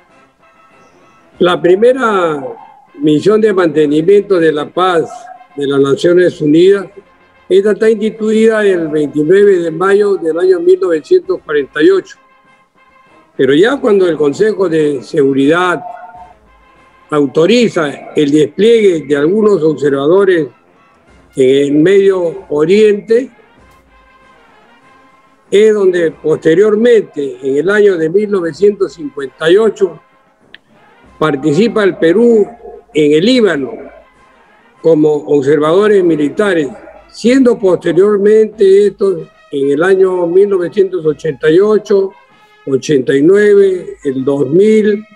La primera misión de mantenimiento de la paz de las Naciones Unidas, esta está instituida el 29 de mayo del año 1948. Pero ya cuando el Consejo de Seguridad autoriza el despliegue de algunos observadores en el Medio Oriente, es donde posteriormente, en el año de 1958, participa el Perú en el Líbano como observadores militares, siendo posteriormente estos en el año 1988, 89, el 2000,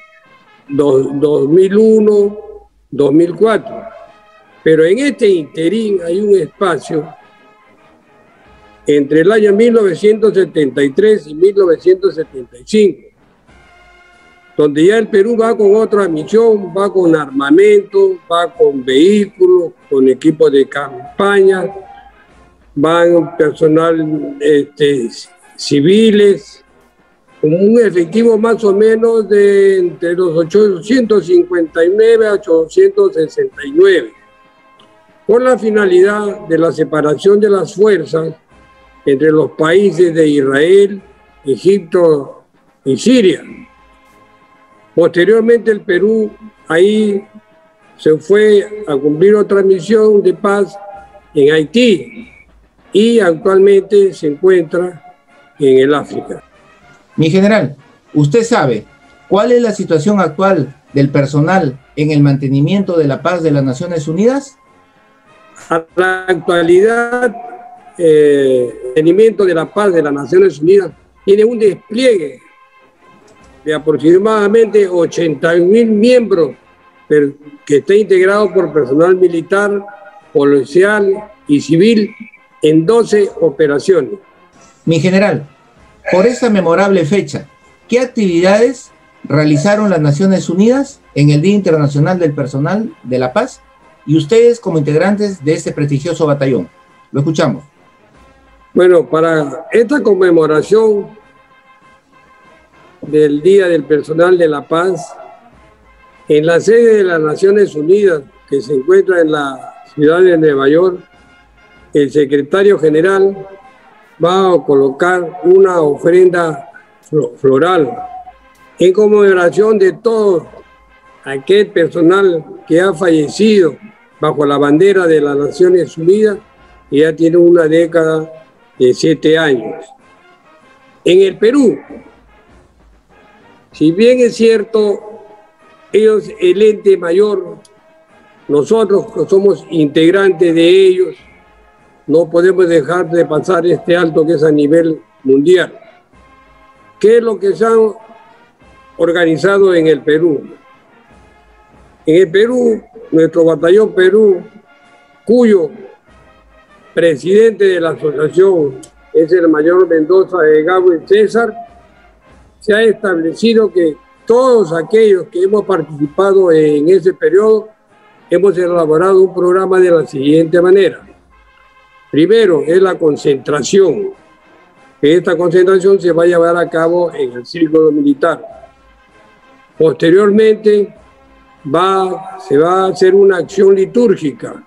2001, 2004. Pero en este interín hay un espacio entre el año 1973 y 1975, donde ya el Perú va con otra misión, va con armamento, va con vehículos, con equipos de campaña, van personal civiles, con un efectivo más o menos de entre los 859 a 869, con la finalidad de la separación de las fuerzas entre los países de Israel, Egipto y Siria. Posteriormente el Perú ahí se fue a cumplir otra misión de paz en Haití y actualmente se encuentra en el África. Mi general, ¿usted sabe cuál es la situación actual del personal en el mantenimiento de la paz de las Naciones Unidas? A la actualidad, el mantenimiento de la paz de las Naciones Unidas tiene un despliegue de aproximadamente 80.000 miembros, que está integrado por personal militar, policial y civil en 12 operaciones. Mi general, por esta memorable fecha, ¿qué actividades realizaron las Naciones Unidas en el Día Internacional del Personal de la Paz y ustedes como integrantes de este prestigioso batallón? Lo escuchamos. Bueno, para esta conmemoración del Día del Personal de la Paz, en la sede de las Naciones Unidas, que se encuentra en la ciudad de Nueva York, el secretario general va a colocar una ofrenda floral en conmemoración de todo aquel personal que ha fallecido bajo la bandera de las Naciones Unidas y ya tiene una década de 7 años. En el Perú, si bien es cierto, ellos, el ente mayor, nosotros que somos integrantes de ellos, no podemos dejar de pasar este alto que es a nivel mundial. ¿Qué es lo que se han organizado en el Perú? En el Perú, nuestro batallón Perú, cuyo presidente de la asociación es el mayor Mendoza de Gabriel César, se ha establecido que todos aquellos que hemos participado en ese periodo hemos elaborado un programa de la siguiente manera. Primero es la concentración. Esta concentración se va a llevar a cabo en el círculo militar. Posteriormente se va a hacer una acción litúrgica,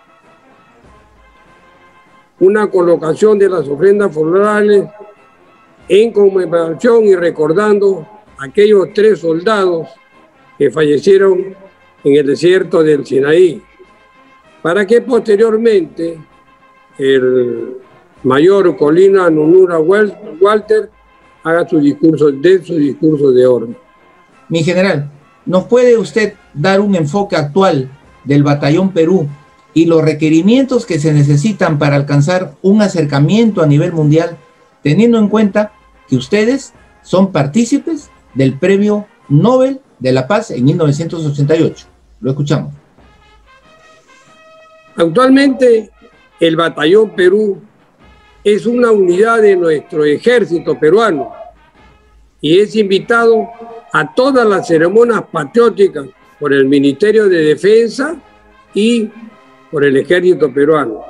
una colocación de las ofrendas florales en conmemoración y recordando a aquellos 3 soldados que fallecieron en el desierto del Sinaí, para que posteriormente el mayor Colina Nunura Walter haga su discurso de orden. Mi general, ¿nos puede usted dar un enfoque actual del Batallón Perú y los requerimientos que se necesitan para alcanzar un acercamiento a nivel mundial, teniendo en cuenta que ustedes son partícipes del Premio Nobel de la Paz en 1988? Lo escuchamos. Actualmente el Batallón Perú es una unidad de nuestro ejército peruano y es invitado a todas las ceremonias patrióticas por el Ministerio de Defensa y por el ejército peruano.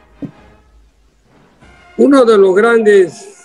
Uno de los grandes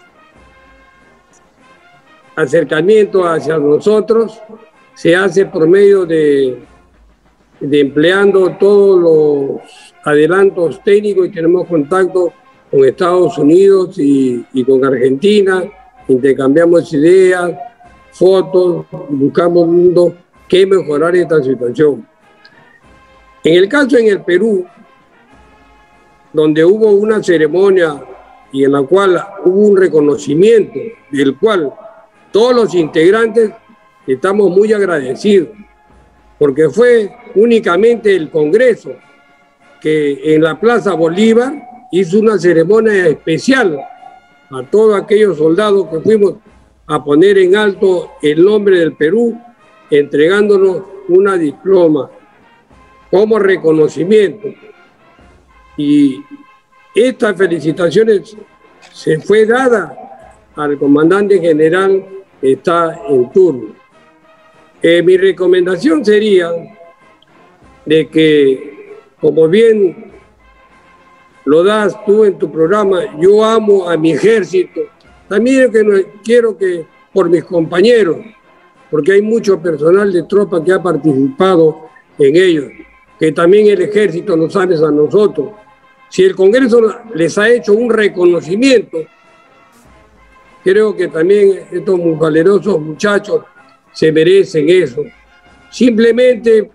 acercamientos hacia nosotros se hace por medio de empleando todos los adelantos técnicos, y tenemos contacto con Estados Unidos y con Argentina, intercambiamos ideas, fotos, buscamos qué mejorar esta situación. En el caso en el Perú, donde hubo una ceremonia y en la cual hubo un reconocimiento, del cual todos los integrantes estamos muy agradecidos, porque fue únicamente el Congreso que en la Plaza Bolívar hizo una ceremonia especial a todos aquellos soldados que fuimos a poner en alto el nombre del Perú, entregándonos una diploma como reconocimiento. Y estas felicitaciones se fue dada al comandante general que está en turno. Mi recomendación sería de que, como bien lo das tú en tu programa, yo amo a mi ejército, también quiero que por mis compañeros, porque hay mucho personal de tropa que ha participado en ellos, que también el ejército nos sabe a nosotros. Si el Congreso les ha hecho un reconocimiento, creo que también estos muy valerosos muchachos se merecen eso. Simplemente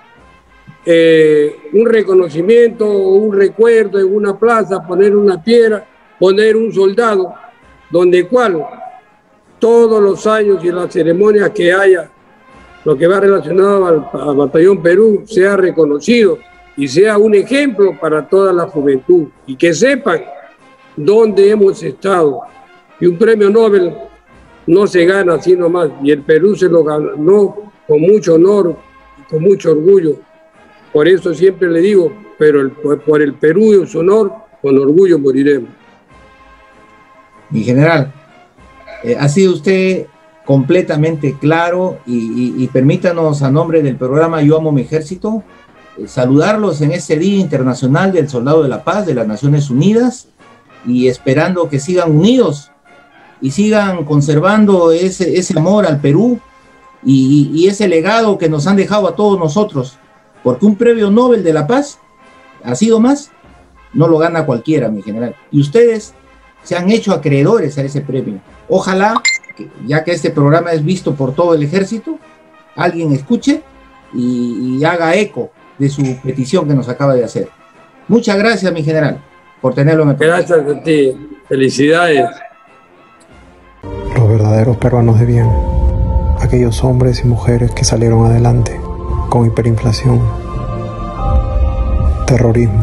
un reconocimiento o un recuerdo en una plaza, poner una piedra, poner un soldado, donde cual todos los años y las ceremonias que haya, lo que va relacionado al Batallón Perú, sea reconocido y sea un ejemplo para toda la juventud, y que sepan dónde hemos estado. Y un premio Nobel no se gana así nomás, y el Perú se lo ganó con mucho honor y con mucho orgullo. Por eso siempre le digo, pero por el Perú y su honor, con orgullo moriremos. Mi general, ha sido usted completamente claro, y permítanos, a nombre del programa Yo Amo Mi Ejército, saludarlos en este Día Internacional del Soldado de la Paz de las Naciones Unidas, y esperando que sigan unidos y sigan conservando ese amor al Perú y ese legado que nos han dejado a todos nosotros, porque un premio Nobel de la Paz, ha sido más, no lo gana cualquiera, mi general, y ustedes se han hecho acreedores a ese premio. Ojalá, ya que este programa es visto por todo el ejército, alguien escuche y haga eco de su petición que nos acaba de hacer. Muchas gracias, mi general, por tenerlo en el programa. Gracias a ti, felicidades. Los verdaderos peruanos de bien, aquellos hombres y mujeres que salieron adelante con hiperinflación, terrorismo,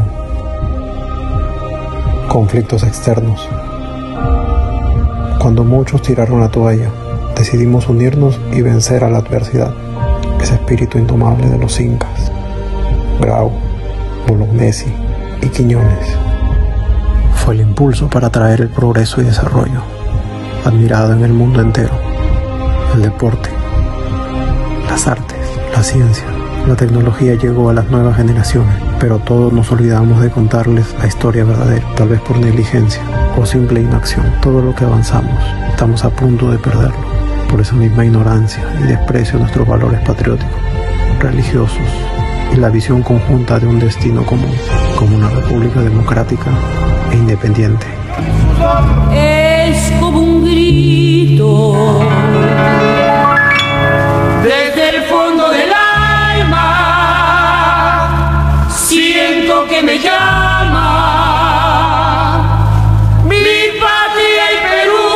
conflictos externos. Cuando muchos tiraron la toalla, decidimos unirnos y vencer a la adversidad, ese espíritu indomable de los incas, Grau, Bolognesi y Quiñones. Fue el impulso para traer el progreso y desarrollo, admirado en el mundo entero, el deporte, las artes, la ciencia, La tecnología llegó a las nuevas generaciones, pero todos nos olvidamos de contarles la historia verdadera, tal vez por negligencia o simple inacción. Todo lo que avanzamos, estamos a punto de perderlo, por esa misma ignorancia y desprecio a nuestros valores patrióticos, religiosos y la visión conjunta de un destino común, como una república democrática e independiente. Es como un grito desde el fondo del alma, siento que me llama mi patria y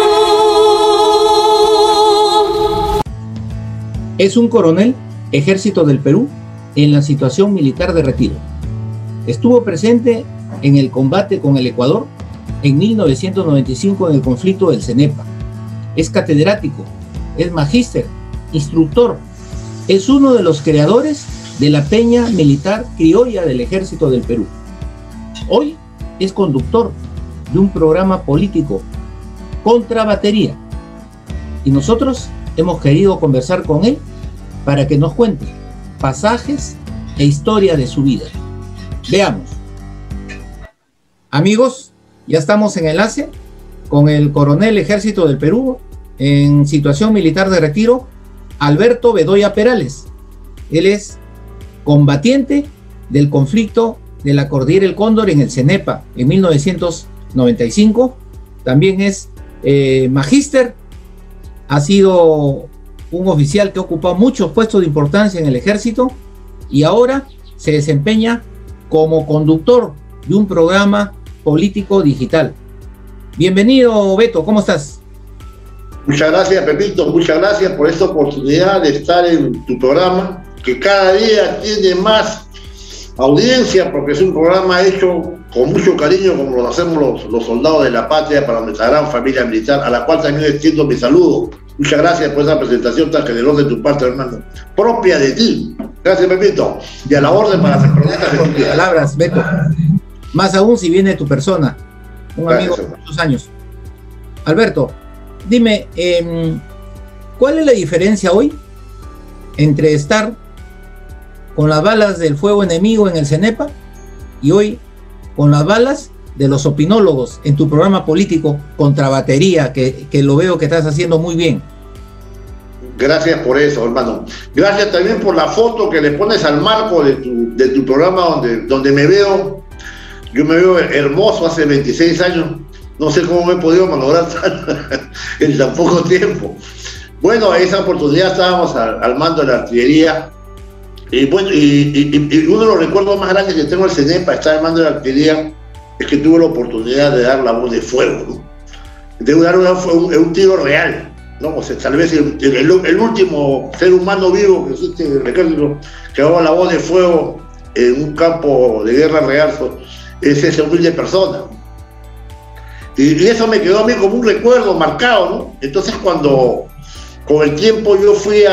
Perú. Es un coronel, Ejército del Perú, en la situación militar de retiro. Estuvo presente en el combate con el Ecuador en 1995 en el conflicto del Cenepa. Es catedrático, es magíster, instructor. Es uno de los creadores de la Peña Militar Criolla del Ejército del Perú. Hoy es conductor de un programa político, Contra Batería. Y nosotros hemos querido conversar con él para que nos cuente pasajes e historia de su vida. Veamos. Amigos, ya estamos en enlace con el coronel Ejército del Perú en situación militar de retiro, Alberto Bedoya Perales. Él es combatiente del conflicto de la Cordillera del Cóndor en el Cenepa en 1995. También es magíster, ha sido un oficial que ha ocupado muchos puestos de importancia en el ejército y ahora se desempeña como conductor de un programa político digital. Bienvenido, Beto, ¿cómo estás? Muchas gracias, Pepito, muchas gracias por esta oportunidad de estar en tu programa, que cada día tiene más audiencia, porque es un programa hecho con mucho cariño, como lo hacemos los soldados de la patria para nuestra gran familia militar, a la cual también extiendo mi saludo. Muchas gracias por esa presentación tan generosa de tu parte, hermano, propia de ti. Gracias, Pepito, y a la orden para hacer preguntas. Por tus palabras, Beto. Más aún si viene tu persona, un amigo de muchos años. Alberto, dime, ¿cuál es la diferencia hoy entre estar con las balas del fuego enemigo en el Cenepa y hoy con las balas de los opinólogos en tu programa político Contra Batería, que lo veo que estás haciendo muy bien? Gracias por eso, hermano. Gracias también por la foto que le pones al marco de tu programa donde me veo. Yo me veo hermoso hace 26 años. No sé cómo me he podido malograr en tan poco tiempo. Bueno, esa oportunidad estábamos al mando de la artillería. Y bueno, y uno de los recuerdos más grandes que tengo del Cenepa, estar al mando de la artillería, es que tuve la oportunidad de dar la voz de fuego, ¿no? De dar un tiro real, ¿no? O sea, tal vez el último ser humano vivo que existe en el ejército que daba la voz de fuego en un campo de guerra real es esa humilde persona. Y eso me quedó a mí como un recuerdo marcado, ¿no? Entonces cuando con el tiempo yo fui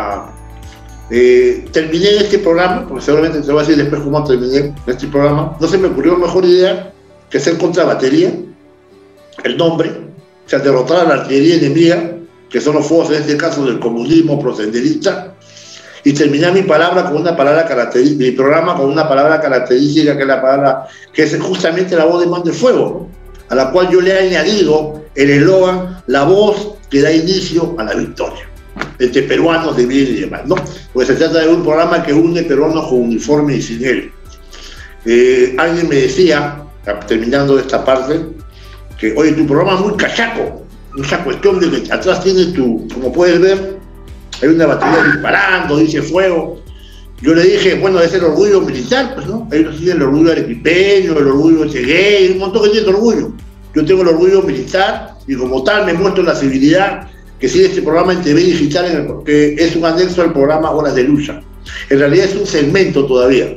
terminé en este programa, porque seguramente te voy a decir después cómo terminé en este programa, no se me ocurrió mejor idea que hacer Contra Batería, el nombre, o sea, derrotar a la artillería enemiga, que son los fuegos en este caso del comunismo prosenderista, y terminar mi palabra con una palabra característica, mi programa con una palabra característica, que es la palabra, que es justamente la voz de mando de fuego, ¿no? A la cual yo le he añadido el eslogan, la voz que da inicio a la victoria, entre peruanos de bien y demás, ¿no? Porque se trata de un programa que une peruanos con uniforme y sin él. Alguien me decía, terminando esta parte, que oye, tu programa es muy cachaco, esa cuestión de que atrás tienes como puedes ver, hay una batería disparando, dice fuego. Yo le dije, bueno, es el orgullo militar, pues, ¿no? Ellos tienen el orgullo arequipeño, el orgullo gay, un montón que tiene orgullo. Yo tengo el orgullo militar y como tal me muestro la civilidad que sigue este programa en TV digital, que es un anexo al programa Horas de Lucha. En realidad es un segmento todavía.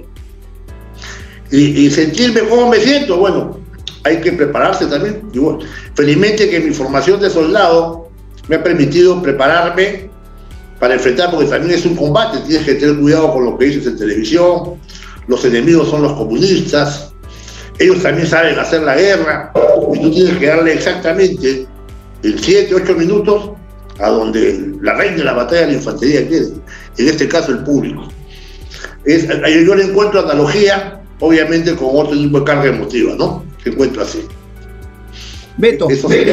Y sentirme cómo me siento, bueno, hay que prepararse también. Y bueno, felizmente que mi formación de soldado me ha permitido prepararme para enfrentar, porque también es un combate, tienes que tener cuidado con lo que dices en televisión, los enemigos son los comunistas, ellos también saben hacer la guerra, y tú tienes que darle exactamente en 7, 8 minutos a donde la reina de la batalla de la infantería quiere, en este caso el público. Yo le encuentro analogía, obviamente, con otro tipo de carga emotiva, ¿no? Que encuentro así. Beto,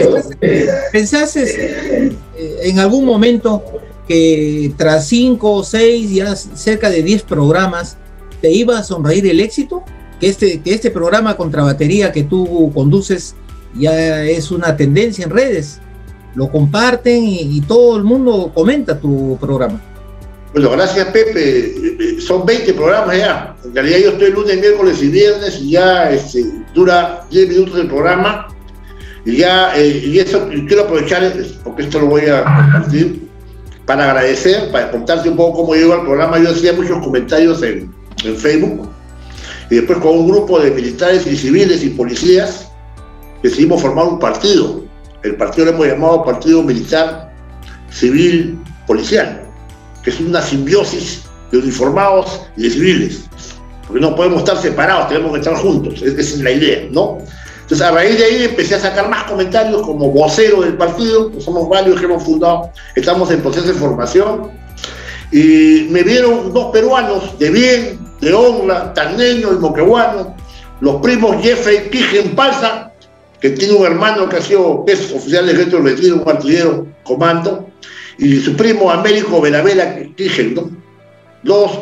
¿pensaste en algún momento que tras 5, 6, ya cerca de 10 programas, te iba a sonreír el éxito? Que este programa Contra Batería que tú conduces ya es una tendencia en redes. Lo comparten y todo el mundo comenta tu programa. Bueno, gracias Pepe. Son 20 programas ya. En realidad yo estoy lunes, miércoles y viernes y ya dura 10 minutos el programa. Y eso quiero aprovechar, porque esto lo voy a compartir, para agradecer, para contarte un poco cómo llegó al programa. Yo hacía muchos comentarios en Facebook y después con un grupo de militares y civiles y policías decidimos formar un partido. El partido lo hemos llamado Partido Militar Civil Policial, que es una simbiosis de uniformados y de civiles, porque no podemos estar separados, tenemos que estar juntos, esa es la idea, ¿no? Entonces a raíz de ahí empecé a sacar más comentarios como vocero del partido, pues somos varios que hemos fundado, estamos en proceso de formación, y me vieron 2 peruanos de bien, de honra, Taneño y Moqueguano, los primos Jeffrey Quigen Palza, que tiene un hermano que es oficial de ejército retiro, un artillero comando, y su primo Américo Velavela Quigen, ¿no? 2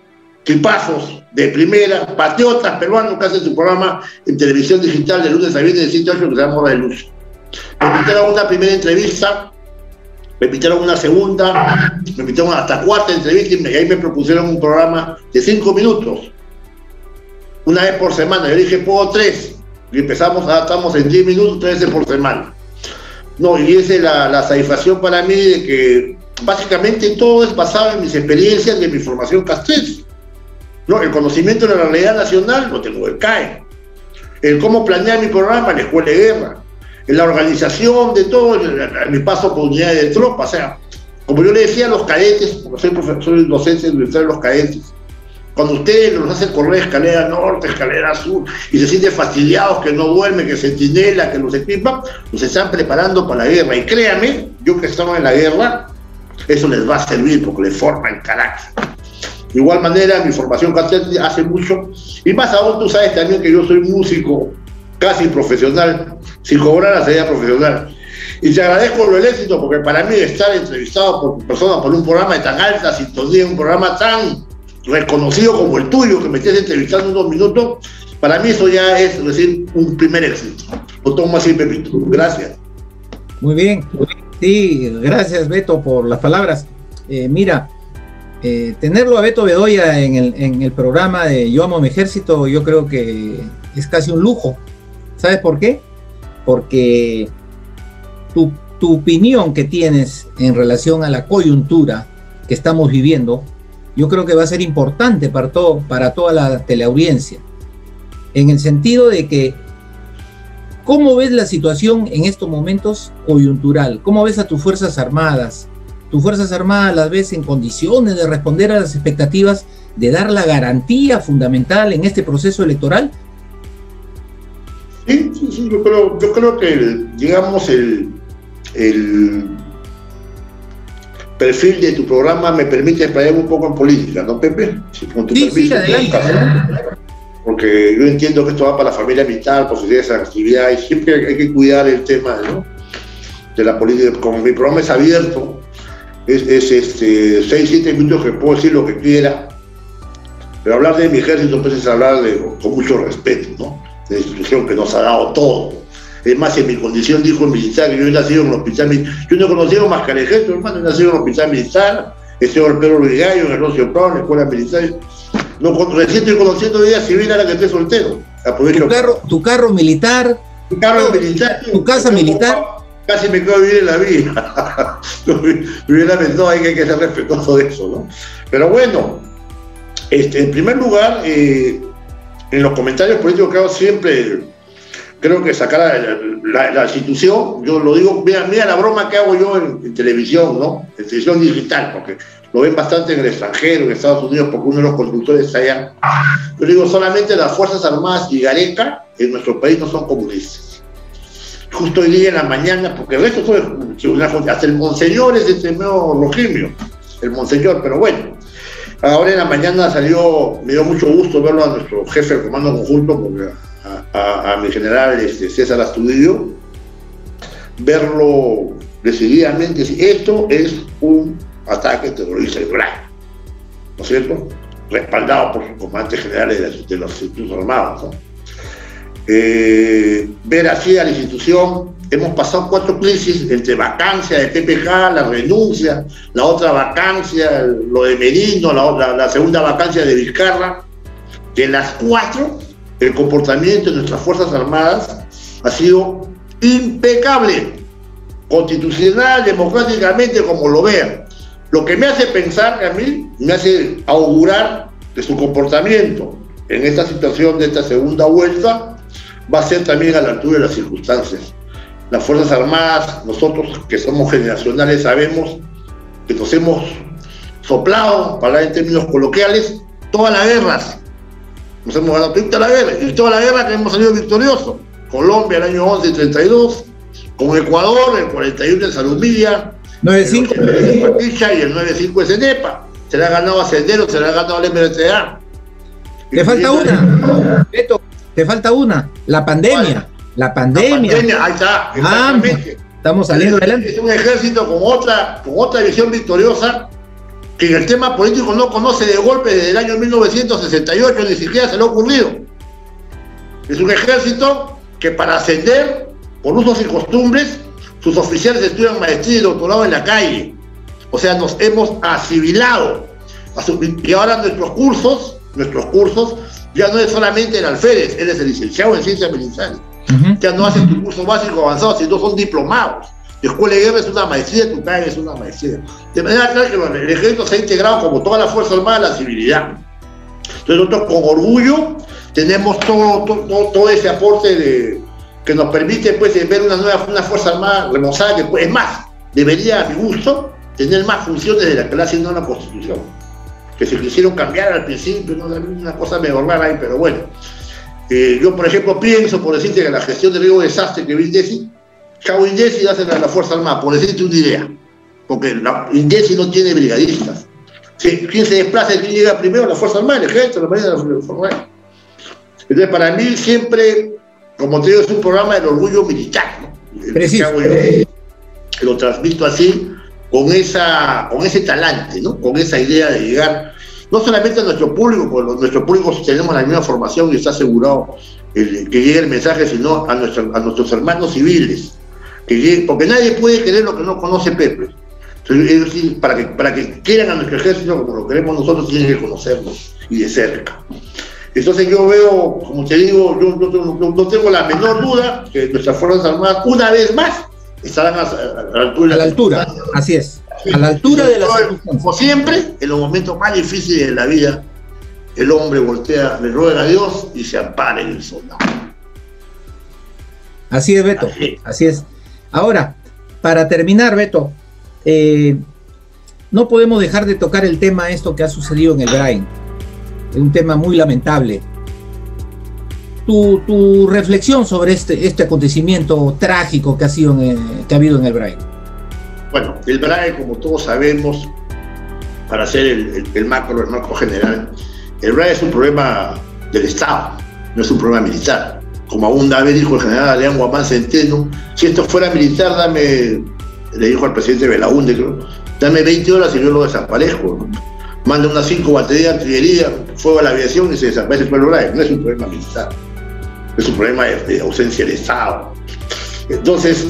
tipazos de primera, patriotas peruanos que hacen su programa en televisión digital de lunes a viernes de 7 a 8 que se llama Hora de Luz. Me invitaron a una primera entrevista, me invitaron a una segunda, me invitaron hasta 4 entrevistas y ahí me propusieron un programa de 5 minutos, una vez por semana. Yo dije, puedo 3, y empezamos, estamos en 10 minutos, 3 veces por semana. No, y esa es la satisfacción para mí de que básicamente todo es basado en mis experiencias de mi formación castrense. ¿No? El conocimiento de la realidad nacional lo tengo del CAE. El cómo planear mi programa en la Escuela de Guerra. En la organización de todo, en mi paso por unidades de tropa. O sea, como yo le decía a los cadetes, porque soy profesor y docente universitario de los cadetes, cuando ustedes los hacen correr escalera norte, escalera sur, y se sienten fastidiados, que no duermen, que sentinela, que los equipan, los están preparando para la guerra. Y créanme, yo que estaba en la guerra, eso les va a servir porque les forma el carácter. De igual manera, mi formación castrense hace mucho, y más aún tú sabes también que yo soy músico casi profesional, sin cobrar sería profesional. Y te agradezco el éxito, porque para mí estar entrevistado por personas por un programa de tan alta sintonía, un programa tan reconocido como el tuyo, que me estés entrevistando unos minutos, para mí eso ya es decir un primer éxito. Lo tomo así, Pepito. Gracias. Muy bien. Sí, gracias Beto por las palabras. Mira, tenerlo a Beto Bedoya en el programa de Yo Amo a mi Ejército, yo creo que es casi un lujo. ¿Sabes por qué? Porque tu opinión que tienes en relación a la coyuntura que estamos viviendo, yo creo que va a ser importante para toda la teleaudiencia, en el sentido de que ¿cómo ves la situación en estos momentos coyuntural? ¿Cómo ves a tus Fuerzas Armadas? ¿Tus Fuerzas Armadas las ves en condiciones de responder a las expectativas de dar la garantía fundamental en este proceso electoral? Sí, yo creo que, digamos, el perfil de tu programa me permite explayar un poco en política, ¿no, Pepe? Si con tu permiso, adelante. Porque yo entiendo que esto va para la familia militar, posibilidades de actividad, y siempre hay que cuidar el tema, ¿no?, de la política. Como mi programa es abierto, es 6-7 minutos que puedo decir lo que quiera, pero hablar de mi ejército pues es hablar con mucho respeto, ¿no?, de la institución que nos ha dado todo. Es más, en mi condición, dijo el militar, que yo he nacido en un hospital militar. Yo no he conocido más que al ejército, hermano, he nacido en un hospital militar, he sido el Pedro Luis Gallo, en el Rocio Prado, en la escuela militar. Recién estoy conociendo de vida civil ahora que estoy soltero. Tu carro militar. Tu carro militar. Tu casa militar. Casi me quedo vivir en la vida. Me hubiera lamentado, hay que ser respetuoso de eso, ¿no? Pero bueno, en primer lugar, en los comentarios políticos que hago siempre, creo que sacar la institución, yo lo digo, mira la broma que hago yo en televisión, ¿no? En televisión digital, porque lo ven bastante en el extranjero, en Estados Unidos, porque uno de los conductores está allá. Yo digo, solamente las Fuerzas Armadas y Gareca en nuestro país no son comunistas. Justo hoy día en la mañana, porque el resto hasta el monseñor es medio Rojimio, el monseñor, pero bueno. Ahora en la mañana me dio mucho gusto verlo a nuestro jefe del comando conjunto, porque a mi general César Astudillo, verlo decididamente decir, esto es un ataque terrorista grave, ¿no es cierto? Respaldado por sus comandantes generales de los institutos armados, ¿no? Ver así a la institución, hemos pasado 4 crisis entre vacancia de PPK, la renuncia, la otra vacancia, lo de Merino, la segunda vacancia de Vizcarra. De las 4, el comportamiento de nuestras Fuerzas Armadas ha sido impecable, constitucional, democráticamente, como lo vean. Lo que me hace pensar a mí, me hace augurar de su comportamiento en esta situación de esta segunda vuelta, va a ser también a la altura de las circunstancias. Las Fuerzas Armadas, nosotros que somos generacionales, sabemos que nos hemos soplado, para hablar en términos coloquiales, todas las guerras. Nos hemos ganado toda la guerra, y toda la guerra que hemos salido victoriosos. Colombia el año 11 y 32, con Ecuador el 41 en Salumilla, 9-5 en Patricia y el 9-5 en Cenepa. Se le ha ganado a Sendero, se le ha ganado al MRTA. Te falta una, Beto, te falta una, la pandemia. La pandemia. Ahí está, exactamente. Estamos saliendo adelante. Es un ejército con otra visión victoriosa, que en el tema político no conoce de golpe desde el año 1968, ni siquiera se le ha ocurrido. Es un ejército que para ascender, por usos y costumbres, sus oficiales estudian maestría y doctorado en la calle. O sea, nos hemos asimilado. Y ahora nuestros cursos, ya no es solamente el alférez, él es el licenciado en ciencias militares. Ya no hacen tu curso básico avanzado, sino son diplomados. La escuela de guerra es una maestría, tu CAE es una maestría. De manera clara que el ejército se ha integrado, como toda la Fuerza Armada, a la civilidad. Entonces nosotros con orgullo tenemos todo ese aporte que nos permite pues, ver una Fuerza Armada remozada, que pues, es más, debería a mi gusto tener más funciones de la que le hace una Constitución, que se quisieron cambiar al principio, ¿no? Una cosa medio rara ahí, pero bueno. Yo, por ejemplo, pienso, por decirte, que la gestión del riesgo de desastre que Indesi, Chavo Indesi hace a la Fuerza Armada, por decirte una idea, porque Indesi no tiene brigadistas. ¿Quién se desplaza y quién llega primero? La Fuerza Armada, el ejército, la Marina, la Fuerza Armada. Entonces, para mí siempre, como te digo, es un programa del orgullo militar, ¿no? Preciso. Lo transmito así, con ese talante, ¿no? Con esa idea de llegar no solamente a nuestro público, porque nuestro público tenemos la misma formación y está asegurado que llegue el mensaje, sino a nuestros hermanos civiles, porque nadie puede querer lo que no conoce Pepe. Entonces, es decir, para que quieran a nuestro ejército como lo queremos nosotros, tienen que conocernos y de cerca. Entonces yo veo, como te digo, yo no tengo la menor duda que nuestras Fuerzas Armadas, una vez más, estarán a la altura. A la altura, así es. A la altura de las circunstancias. Como siempre, en los momentos más difíciles de la vida, el hombre voltea, le ruega a Dios y se ampara en el soldado. Así es, Beto. Así es. Ahora, para terminar, Beto, no podemos dejar de tocar el tema esto que ha sucedido en el Brain. Es un tema muy lamentable. Tu reflexión sobre este acontecimiento trágico que ha habido en el Brain. Bueno, el BRAE, como todos sabemos, para hacer el marco general, el BRAE es un problema del Estado, no es un problema militar. Como aún una vez dijo el general Adrián Guamán Centeno, si esto fuera militar, le dijo al presidente Belaúnde, creo, dame 20 horas y yo lo desaparezco, ¿no? Manda unas 5 baterías de artillería, fuego a la aviación y se desaparece todo el BRAE. No es un problema militar, es un problema de ausencia del Estado. Entonces,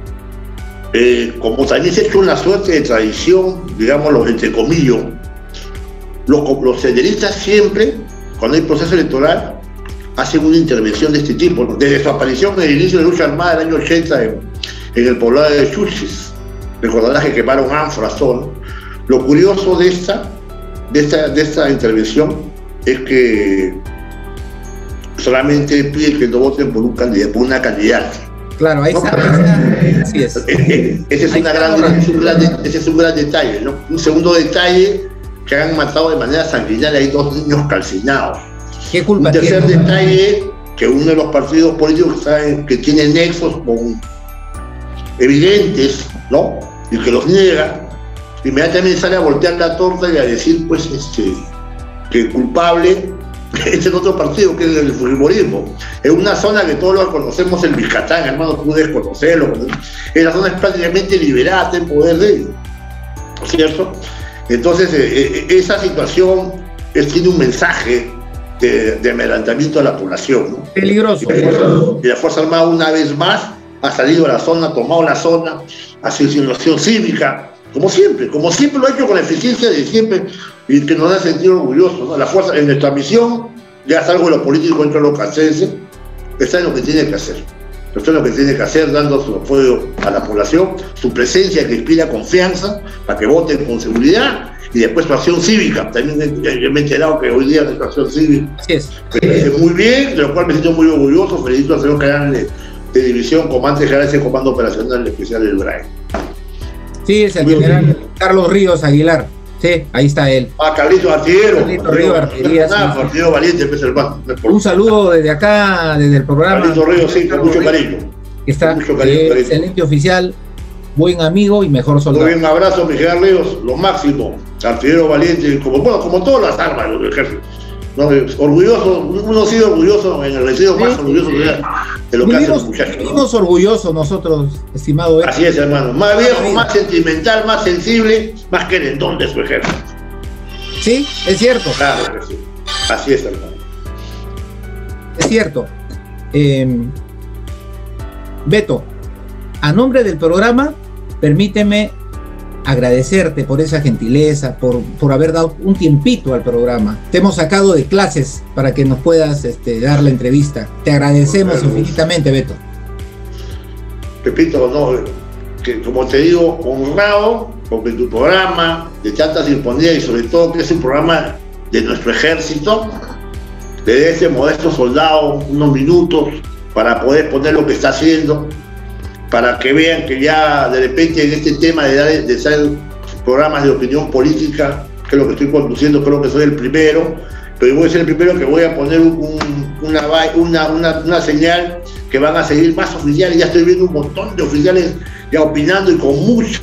como también se ha hecho una suerte de tradición, digámoslo entre comillas, los senderistas siempre, cuando hay proceso electoral, hacen una intervención de este tipo, ¿no? Desde su aparición en el inicio de la lucha armada del año 80 en el poblado de Chuchis, recordarás que quemaron ánforas, ¿no? Lo curioso de esta intervención es que solamente pide que no voten por una candidata. Claro, ahí está. Así es. Ese es un gran detalle, ¿no? Un segundo detalle, que han matado de manera sanguinaria hay 2 niños calcinados. ¿Qué culpa un tercer detalle, que uno de los partidos políticos que tiene nexos evidentes, ¿no? Y que los niega, inmediatamente sale a voltear la torta y a decir, pues, que el culpable es el otro partido, que es el fujimorismo. En una zona que todos lo conocemos, el Biscatán, hermano, tú debes conocerlo. Esa zona es prácticamente liberada, está en poder de ellos, ¿cierto? Entonces, esa situación tiene un mensaje de amedrentamiento a la población, ¿no? Peligroso. Y la Fuerza Armada, una vez más, ha salido a la zona, ha tomado la zona, ha sido situación cívica, como siempre lo ha hecho con la eficiencia de siempre y que nos ha sentido orgullosos, ¿no? La Fuerza, en nuestra misión, ya salgo de lo político dentro de lo casense, está en lo que tiene que hacer. Esto es lo que tiene que hacer, dando su apoyo a la población, su presencia que inspira confianza, para que voten con seguridad, y después su acción cívica. También me he enterado que hoy día nuestra acción cívica muy bien, de lo cual me siento muy orgulloso. Felicito al señor canal de división, comandante general de ese Comando Operacional Especial del BRAE. Sí, es el general Carlos Ríos Aguilar. Sí, ahí está él. Carlito Artillero. Carlito Ríos Artillería. Artillero valiente, pues, hermano. Un saludo desde acá, desde el programa. Carlito Ríos, sí, con mucho cariño. Está excelente oficial, buen amigo y mejor soldado. Muy bien, un abrazo, mi general Ríos, lo máximo. Artillero valiente, como todas las armas del ejército. ¿No? Orgulloso, uno ha sido orgulloso en el recibo más orgulloso de lo que hacen los muchachos. Vivimos orgullosos nosotros, estimado Beto. Así es, hermano. Más viejo, más sentimental, más sensible, más querendón de su ejército. Sí, es cierto. Claro que sí. Así es, hermano. Es cierto. Beto, a nombre del programa, permíteme agradecerte por esa gentileza, por haber dado un tiempito al programa. Te hemos sacado de clases para que nos puedas dar la entrevista. Te agradecemos infinitamente, Beto. Pepito, no, que como te digo, honrado porque tu programa de tanta sinfonía y sobre todo que es un programa de nuestro ejército, le dé ese modesto soldado unos minutos para poder poner lo que está haciendo, para que vean que ya de repente en este tema de hacer programas de opinión política, que es lo que estoy conduciendo, creo que soy el primero, pero voy a ser el primero que voy a poner una señal que van a seguir más oficiales. Ya estoy viendo un montón de oficiales ya opinando y con mucho.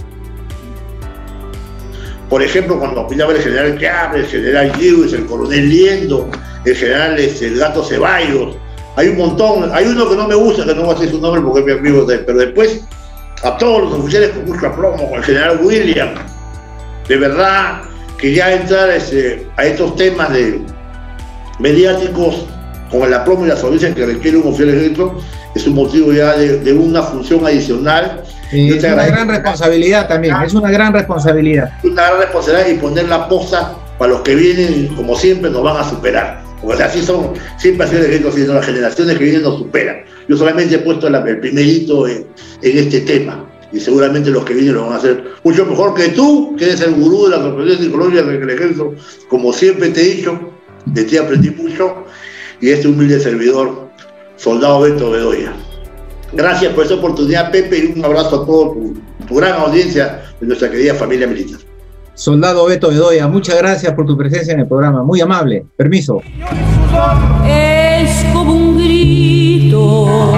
Por ejemplo, cuando opinaba el general Chiabre, el general Lewis, el coronel Liendo, el general el Gato Ceballos. Hay un montón, hay uno que no me gusta, que no voy a decir su nombre porque es mi amigo de él, pero después a todos los oficiales con mucho aplomo, con el general William, de verdad que ya entrar a estos temas mediáticos con el aplomo y la solvencia que requiere un oficial ejército es un motivo ya de una función adicional. Es una gran responsabilidad también, es una gran responsabilidad. Una gran responsabilidad y poner la posta para los que vienen, como siempre, nos van a superar. Porque así son, siempre ha sido el ejército, sino las generaciones que vienen nos superan. Yo solamente he puesto el primerito en este tema, y seguramente los que vienen lo van a hacer mucho mejor que tú, que eres el gurú de la sorpresa psicológica del ejército. Como siempre te he dicho, de ti aprendí mucho, y este humilde servidor, soldado Beto Bedoya. Gracias por esta oportunidad, Pepe, y un abrazo a toda tu gran audiencia de nuestra querida familia militar. Soldado Beto Bedoya, muchas gracias por tu presencia en el programa, muy amable. Permiso. Es como un grito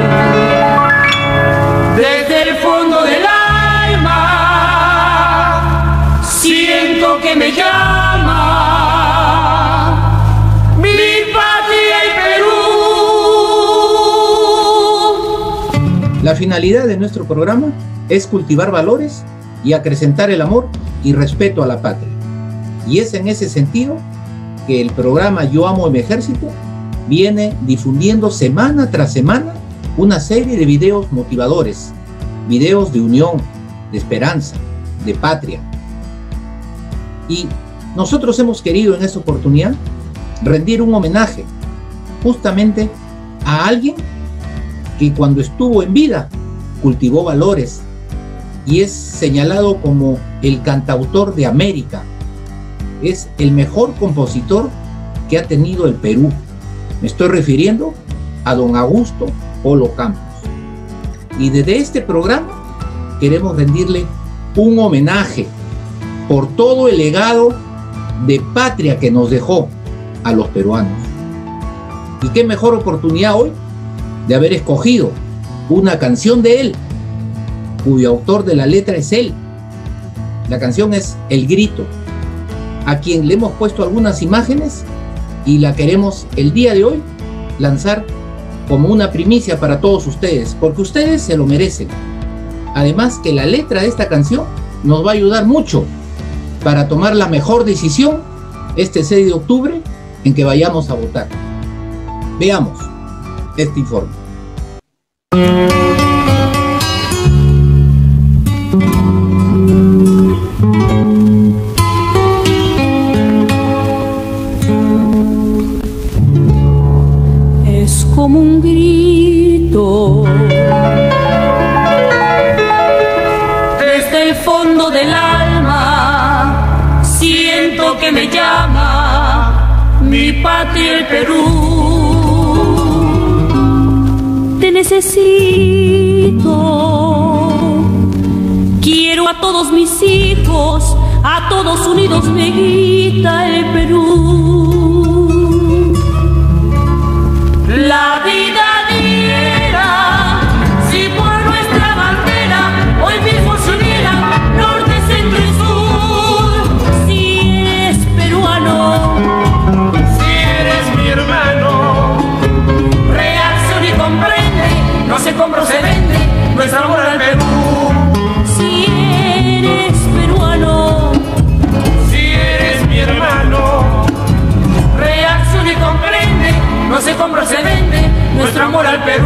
desde el fondo del alma, siento que me llama mi patria y Perú. La finalidad de nuestro programa es cultivar valores y acrecentar el amor y respeto a la patria. Y es en ese sentido que el programa Yo Amo a mi Ejército viene difundiendo semana tras semana una serie de videos motivadores, videos de unión, de esperanza, de patria. Y nosotros hemos querido en esta oportunidad rendir un homenaje justamente a alguien que cuando estuvo en vida cultivó valores y es señalado como el cantautor de América. Es el mejor compositor que ha tenido el Perú. Me estoy refiriendo a don Augusto Polo Campos. Y desde este programa queremos rendirle un homenaje por todo el legado de patria que nos dejó a los peruanos. Y qué mejor oportunidad hoy de haber escogido una canción de él, cuyo autor de la letra es él, La canción es El Grito, a quien le hemos puesto algunas imágenes y la queremos el día de hoy lanzar como una primicia para todos ustedes, porque ustedes se lo merecen. Además que la letra de esta canción nos va a ayudar mucho para tomar la mejor decisión este 6 de octubre en que vayamos a votar. Veamos este informe. Es como un grito desde el fondo del alma, siento que me llama mi patria el Perú. Te necesito, quiero a todos mis hijos, a todos unidos me grita el Perú. La vida diera si por nuestra bandera hoy mismo se unieran norte, centro y sur. Si eres peruano, si eres mi hermano, reacciona y comprende, no se compra o se vende nuestro amor al Perú. Si eres peruano, si eres mi hermano, reacciona y comprende, no se compra o se vende nuestro amor al Perú.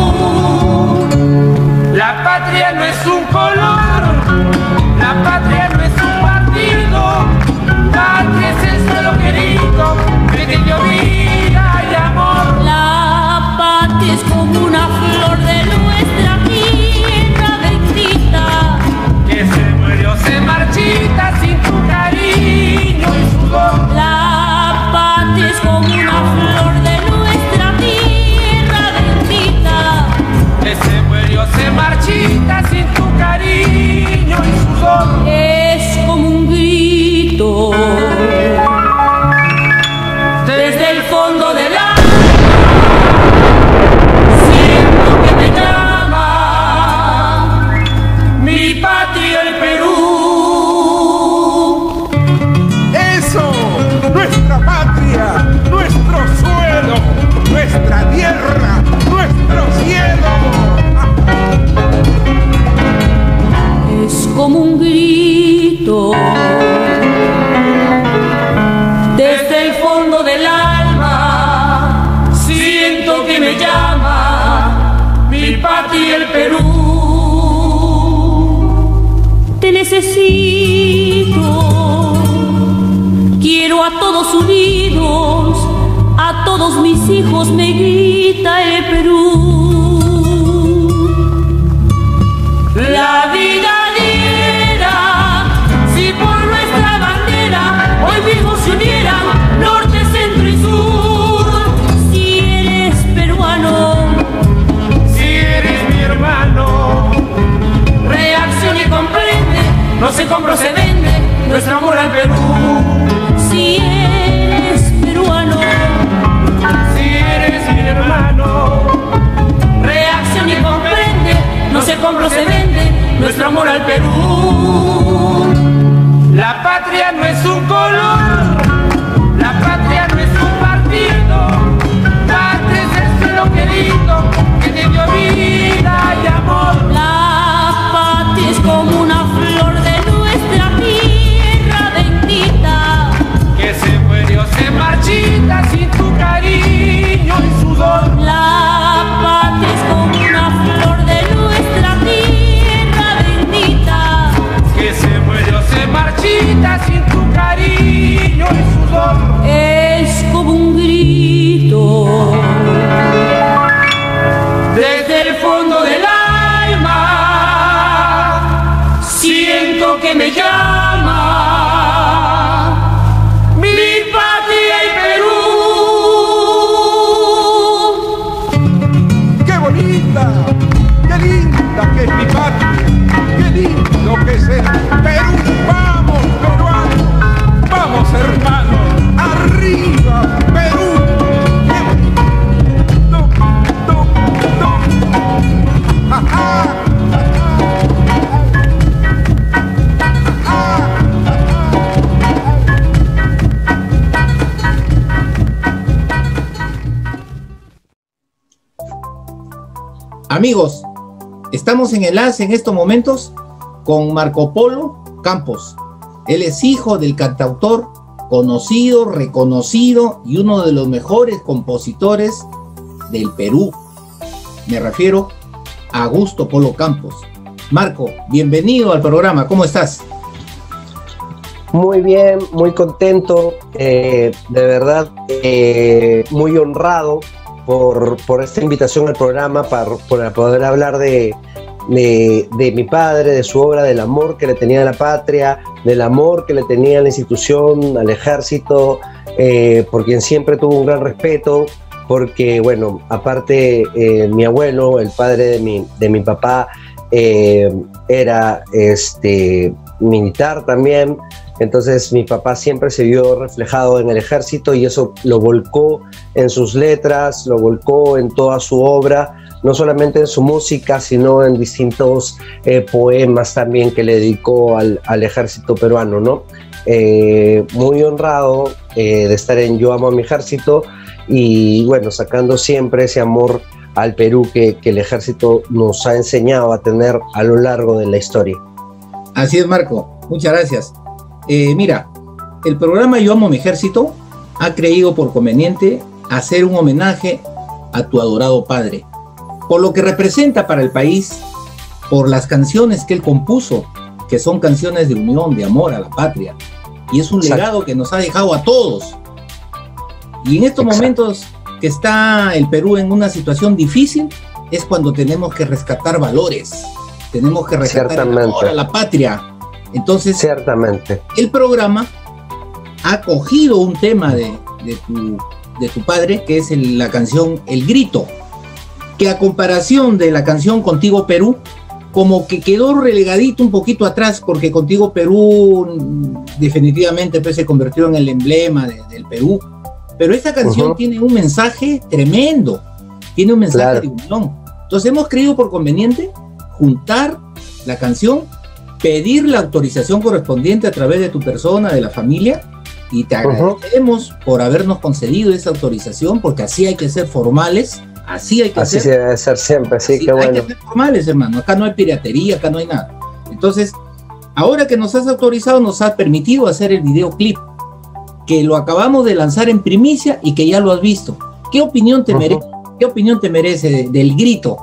La patria no es un color, la patria no es un partido, patria es el suelo querido que te dio vida y amor. La patria es como una flor de nuestra tierra bendita, que se muere o se marchita sin tu cariño y sudor. La patria es como una flor de nuestra tierra bendita, que se muere o se marchita sin tu cariño y sudor. Es como un grito desde el fondo del alma, siento que me llama mi patria el Perú. Eso, nuestra patria, nuestro suelo, nuestra tierra, nuestro cielo. Es como un grito desde el fondo del alma, siento que me llama mi patria el Perú. Te necesito, quiero a todos unidos, a todos mis hijos me grita el Perú. La vida diera si por nuestra bandera hoy mismo se unieran norte, centro y sur. Si eres peruano, si eres mi hermano, reacciona y comprende, no se compra o se vende nuestro amor al Perú. Si eres peruano, si eres mi hermano, reacciona y comprende, no se compra o se vende nuestro amor al Perú. La patria no es un color, la patria no es un partido, patria es el suelo querido que te dio vida y amor. La patria es como una flor de nuestra tierra bendita, que se muere o se marchita sin tu cariño y sudor. La patria es como una flor de nuestra tierra bendita, que se muere o se marchita sin tu cariño y sudor. Es como un grito desde el fondo del alma, siento que me llama mi patria y Perú. ¡Qué bonita! ¡Qué linda que es mi patria! ¡Qué lindo que es el Perú! ¡Vamos, peruanos! Amigos, estamos en enlace en estos momentos con Marco Polo Campos. Él es hijo del cantautor conocido, reconocido y uno de los mejores compositores del Perú. Me refiero a Augusto Polo Campos. Marco, bienvenido al programa, ¿cómo estás? Muy bien, muy contento, de verdad, muy honrado por esta invitación al programa para poder hablar de mi padre, de su obra, del amor que le tenía a la patria, del amor que le tenía a la institución, al ejército, por quien siempre tuvo un gran respeto, porque, bueno, aparte mi abuelo, el padre de mi papá, era militar también. Entonces mi papá siempre se vio reflejado en el ejército y eso lo volcó en sus letras, lo volcó en toda su obra, no solamente en su música, sino en distintos poemas también que le dedicó al ejército peruano, ¿no? Muy honrado de estar en Yo Amo a Mi Ejército y, bueno, sacando siempre ese amor al Perú que el ejército nos ha enseñado a tener a lo largo de la historia. Así es, Marco, muchas gracias. Mira, el programa Yo Amo a Mi Ejército ha creído por conveniente hacer un homenaje a tu adorado padre, por lo que representa para el país, por las canciones que él compuso, que son canciones de unión, de amor a la patria, y es un legado que nos ha dejado a todos. Y en estos momentos que está el Perú en una situación difícil, es cuando tenemos que rescatar valores, tenemos que rescatar el amor a la patria. Entonces, ciertamente, el programa ha cogido un tema de tu padre, que es la canción El Grito, que a comparación de la canción Contigo Perú, como que quedó relegadito un poquito atrás, porque Contigo Perú definitivamente pues, se convirtió en el emblema del Perú. Pero esta canción tiene un mensaje tremendo, tiene un mensaje de unión. Entonces hemos creído por conveniente juntar la canción, pedir la autorización correspondiente a través de tu persona, de la familia, y te agradecemos por habernos concedido esa autorización, porque así hay que ser formales, así hay que ser. Así se debe ser siempre, sí, qué bueno. Hay que ser formales, hermano, acá no hay piratería, acá no hay nada. Entonces, ahora que nos has autorizado, nos has permitido hacer el videoclip, que lo acabamos de lanzar en primicia y que ya lo has visto. ¿Qué opinión te merece? ¿Qué opinión te merece del Grito?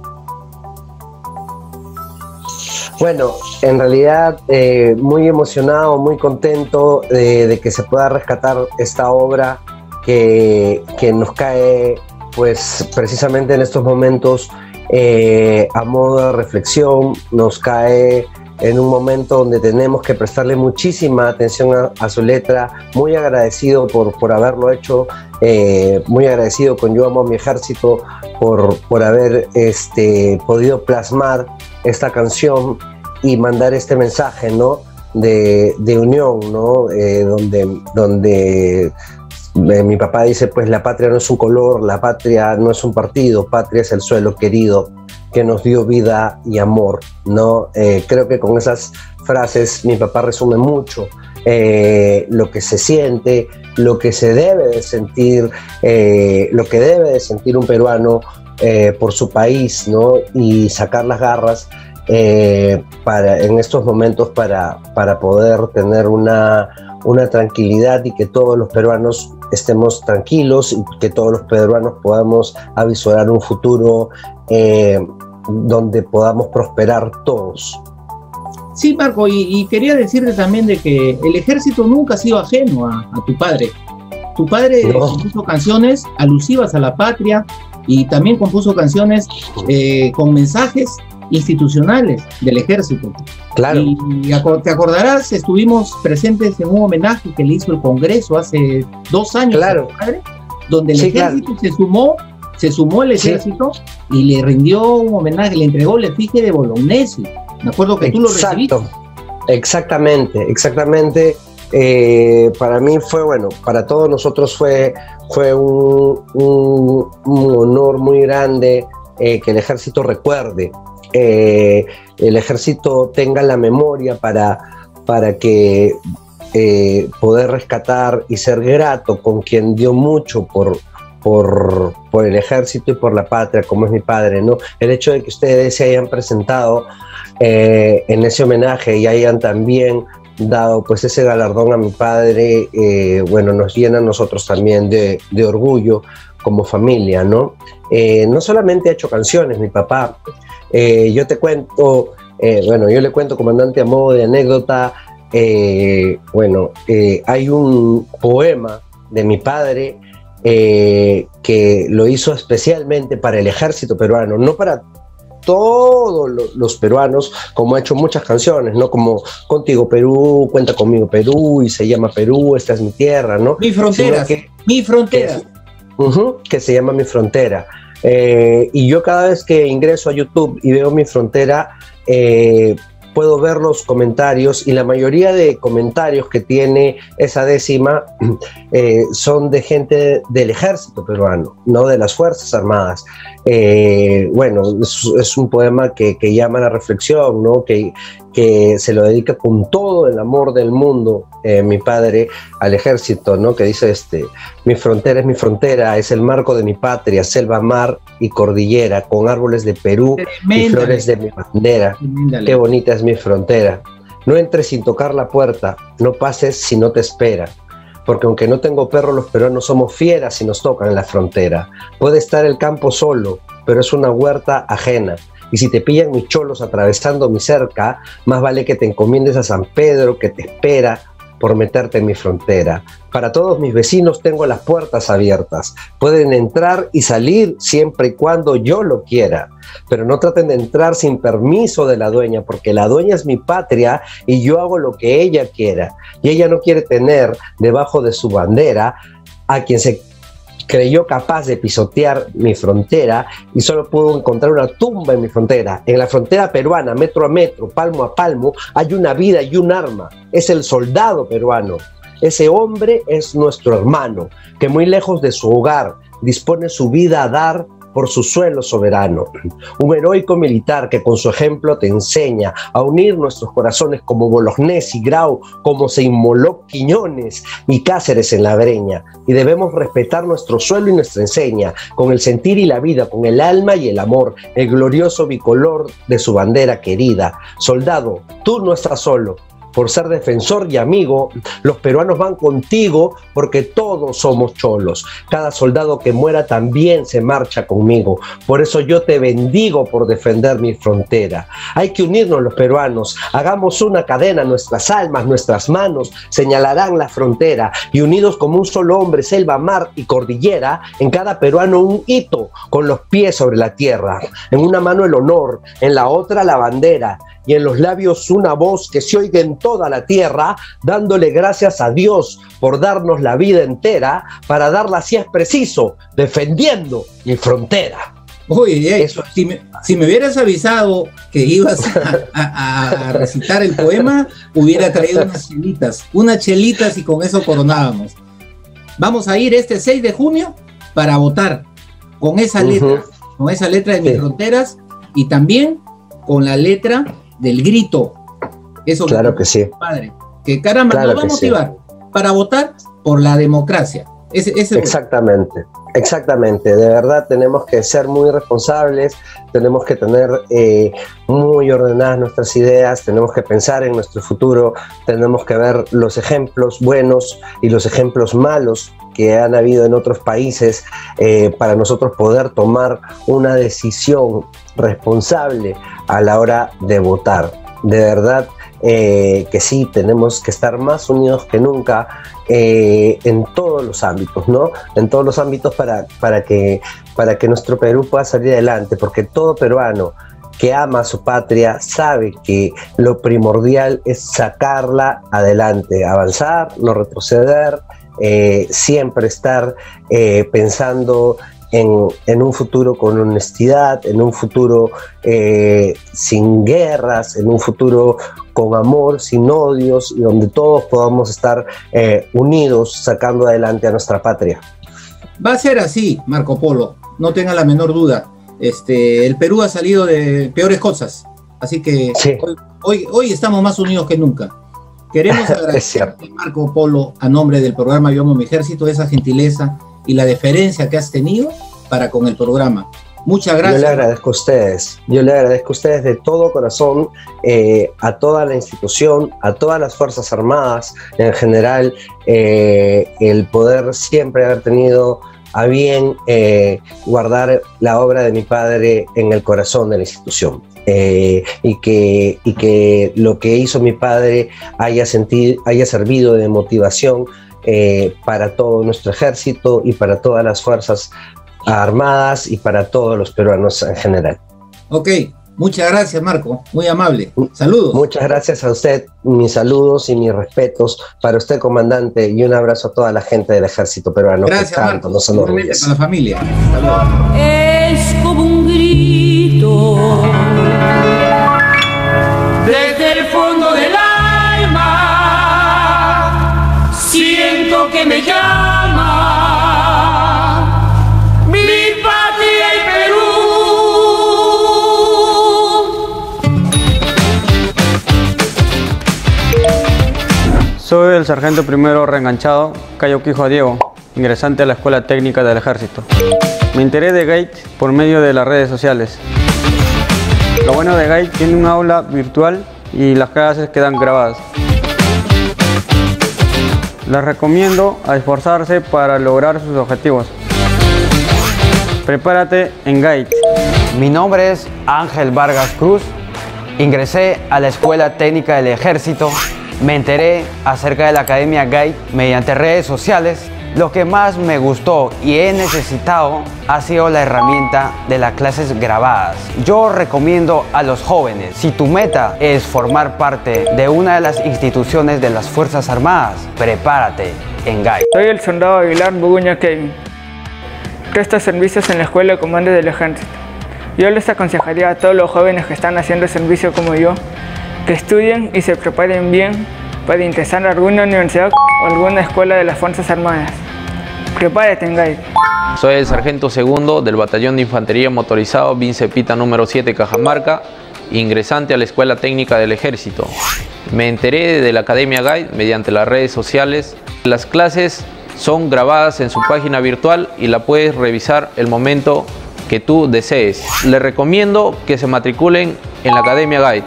Bueno, en realidad muy emocionado, muy contento de que se pueda rescatar esta obra que nos cae pues precisamente en estos momentos a modo de reflexión, nos cae en un momento donde tenemos que prestarle muchísima atención a su letra, muy agradecido por haberlo hecho, muy agradecido con Yo Amo a Mi Ejército por haber podido plasmar esta canción y mandar este mensaje, ¿no? de unión, ¿no? Donde mi papá dice, pues la patria no es un color, la patria no es un partido, patria es el suelo querido que nos dio vida y amor, ¿no? Creo que con esas frases mi papá resume mucho lo que se siente, lo que se debe de sentir, lo que debe de sentir un peruano por su país, ¿no? Y sacar las garras en estos momentos para poder tener una tranquilidad y que todos los peruanos estemos tranquilos y que todos los peruanos podamos avisorar un futuro donde podamos prosperar todos. Sí, Marco, y quería decirte también de que el ejército nunca ha sido ajeno a tu padre. Tu padre compuso canciones alusivas a la patria y también compuso canciones con mensajes institucionales del ejército. Claro. Y te acordarás, estuvimos presentes en un homenaje que le hizo el Congreso hace 2 años, claro, padre, donde el ejército se sumó el ejército y le rindió un homenaje, le entregó la efigie de Bolognesi. Me acuerdo que tú lo recibiste. Exactamente. Para mí fue, bueno, para todos nosotros fue un honor muy grande que el ejército recuerde, el ejército tenga la memoria para que poder rescatar y ser grato con quien dio mucho por el ejército y por la patria, como es mi padre, ¿no? El hecho de que ustedes se hayan presentado en ese homenaje y hayan también dado pues ese galardón a mi padre, bueno, nos llena a nosotros también de orgullo como familia, ¿no? No solamente ha hecho canciones, mi papá, yo te cuento, bueno, yo le cuento, comandante, a modo de anécdota, bueno, hay un poema de mi padre que lo hizo especialmente para el ejército peruano, no para todos los peruanos, como ha hecho muchas canciones, ¿no? Como Contigo Perú, Cuenta Conmigo Perú, y se llama Perú, esta es mi tierra, ¿no? Mi frontera, mi frontera. Que se llama Mi Frontera. Y yo cada vez que ingreso a YouTube y veo Mi Frontera, puedo ver los comentarios, y la mayoría de comentarios que tiene esa décima son de gente del ejército peruano, no de las Fuerzas Armadas. Bueno, es un poema que llama a la reflexión, ¿no? Que se lo dedica con todo el amor del mundo, mi padre, al ejército, ¿no? Que dice mi frontera es mi frontera, es el marco de mi patria, selva, mar y cordillera, con árboles de Perú y flores de mi bandera. Qué bonita es mi frontera. No entres sin tocar la puerta, no pases si no te espera. Porque aunque no tengo perro, los peruanos somos fieras si nos tocan en la frontera. Puede estar el campo solo, pero es una huerta ajena. Y si te pillan mis cholos atravesando mi cerca, más vale que te encomiendes a San Pedro, que te espera por meterte en mi frontera. Para todos mis vecinos tengo las puertas abiertas. Pueden entrar y salir siempre y cuando yo lo quiera. Pero no traten de entrar sin permiso de la dueña, porque la dueña es mi patria y yo hago lo que ella quiera. Y ella no quiere tener debajo de su bandera a quien se creyó capaz de pisotear mi frontera, y solo pudo encontrar una tumba en mi frontera. En la frontera peruana, metro a metro, palmo a palmo, hay una vida y un arma. Es el soldado peruano. Ese hombre es nuestro hermano, que muy lejos de su hogar dispone su vida a dar por su suelo soberano. Un heroico militar que con su ejemplo te enseña a unir nuestros corazones, como Bolognesi y Grau, como se inmoló Quiñones y Cáceres en la Breña. Y debemos respetar nuestro suelo y nuestra enseña, con el sentir y la vida, con el alma y el amor, el glorioso bicolor de su bandera querida. Soldado, tú no estás solo. Por ser defensor y amigo, los peruanos van contigo, porque todos somos cholos. Cada soldado que muera también se marcha conmigo. Por eso yo te bendigo por defender mi frontera. Hay que unirnos los peruanos, hagamos una cadena, nuestras almas, nuestras manos señalarán la frontera, y unidos como un solo hombre, selva, mar y cordillera, en cada peruano un hito con los pies sobre la tierra. En una mano el honor, en la otra la bandera, y en los labios una voz que se oiga en toda la tierra, dándole gracias a Dios por darnos la vida entera, para darla si es preciso, defendiendo mi frontera. Oye, si me hubieras avisado que ibas a recitar el poema, hubiera traído unas chelitas y con eso coronábamos. Vamos a ir este 6 de junio para votar con esa letra de Mis Fronteras, y también con la letra del grito. Eso claro que sí. Padre, que caramba, claro, nos va a motivar para votar por la democracia. Exactamente, exactamente. De verdad tenemos que ser muy responsables, tenemos que tener muy ordenadas nuestras ideas, tenemos que pensar en nuestro futuro, tenemos que ver los ejemplos buenos y los ejemplos malos que han habido en otros países, para nosotros poder tomar una decisión responsable a la hora de votar. De verdad que sí, tenemos que estar más unidos que nunca en todos los ámbitos, ¿no? En todos los ámbitos para que nuestro Perú pueda salir adelante, porque todo peruano que ama a su patria sabe que lo primordial es sacarla adelante, avanzar, no retroceder, siempre estar pensando en un futuro con honestidad, en un futuro sin guerras, en un futuro con amor, sin odios, y donde todos podamos estar unidos sacando adelante a nuestra patria. Va a ser así, Marco Polo, no tenga la menor duda. El Perú ha salido de peores cosas, así que sí. hoy estamos más unidos que nunca. Queremos agradecerte, Marco Polo, a nombre del programa Yo Amo Mi Ejército, esa gentileza y la deferencia que has tenido para con el programa. Muchas gracias. Yo le agradezco a ustedes de todo corazón, a toda la institución, a todas las Fuerzas Armadas en general, el poder siempre haber tenido a bien guardar la obra de mi padre en el corazón de la institución. Y que lo que hizo mi padre haya servido de motivación para todo nuestro ejército y para todas las Fuerzas Armadas y para todos los peruanos en general. Ok, muchas gracias, Marco, muy amable. Saludos. Muchas gracias a usted, mis saludos y mis respetos para usted, comandante, y un abrazo a toda la gente del ejército peruano. Gracias, Marco. Nos enorgullece. Con la familia. Saludos. Es como un grito desde el fondo del alma, siento que me llama mi patria y Perú. Soy el sargento primero reenganchado, Cayo Quijo Diego, ingresante a la Escuela Técnica del Ejército. Me enteré de GAIT por medio de las redes sociales. Lo bueno de GAIT tiene un aula virtual y las clases quedan grabadas. Les recomiendo a esforzarse para lograr sus objetivos. Prepárate en GAIT. Mi nombre es Ángel Vargas Cruz. Ingresé a la Escuela Técnica del Ejército. Me enteré acerca de la Academia GAIT mediante redes sociales. Lo que más me gustó y he necesitado ha sido la herramienta de las clases grabadas. Yo recomiendo a los jóvenes, si tu meta es formar parte de una de las instituciones de las Fuerzas Armadas, prepárate en GAIT. Soy el soldado Aguilar Buguña Kevin. Presto servicios en la Escuela de Comando del Ejército. Yo les aconsejaría a todos los jóvenes que están haciendo servicio como yo, que estudien y se preparen bien para ingresar a alguna universidad o alguna escuela de las Fuerzas Armadas. Prepárate en GAIT. Soy el sargento segundo del Batallón de Infantería Motorizado Vince Pita número 7 Cajamarca, ingresante a la Escuela Técnica del Ejército. Me enteré de la Academia GAIT mediante las redes sociales. Las clases son grabadas en su página virtual y la puedes revisar el momento que tú desees. Les recomiendo que se matriculen en la Academia GAIT.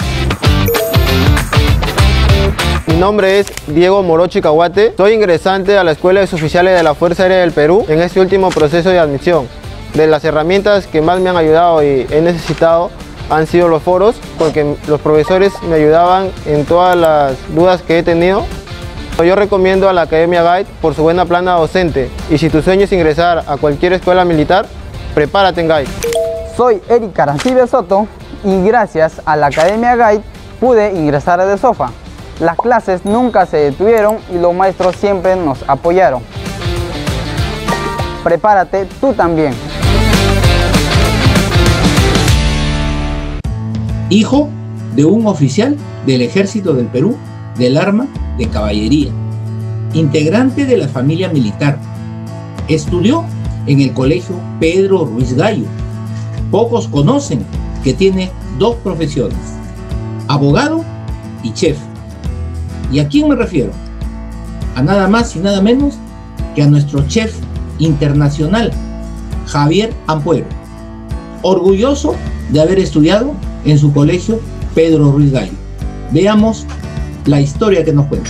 Mi nombre es Diego Morochi Cahuate, soy ingresante a la Escuela de Suboficiales de la Fuerza Aérea del Perú en este último proceso de admisión. De las herramientas que más me han ayudado y he necesitado han sido los foros, porque los profesores me ayudaban en todas las dudas que he tenido. Yo recomiendo a la Academia GAIT por su buena plana docente, y si tu sueño es ingresar a cualquier escuela militar, prepárate en GAIT. Soy Eric Arancibia Soto y gracias a la Academia GAIT pude ingresar a DESOFA. Las clases nunca se detuvieron y los maestros siempre nos apoyaron. Prepárate tú también. Hijo de un oficial del Ejército del Perú del Arma de Caballería, integrante de la familia militar. Estudió en el Colegio Pedro Ruiz Gallo. Pocos conocen que tiene dos profesiones, abogado y chef. ¿Y a quién me refiero? A nada más y nada menos que a nuestro chef internacional, Javier Ampuero, orgulloso de haber estudiado en su colegio Pedro Ruiz Gallo. Veamos la historia que nos cuenta.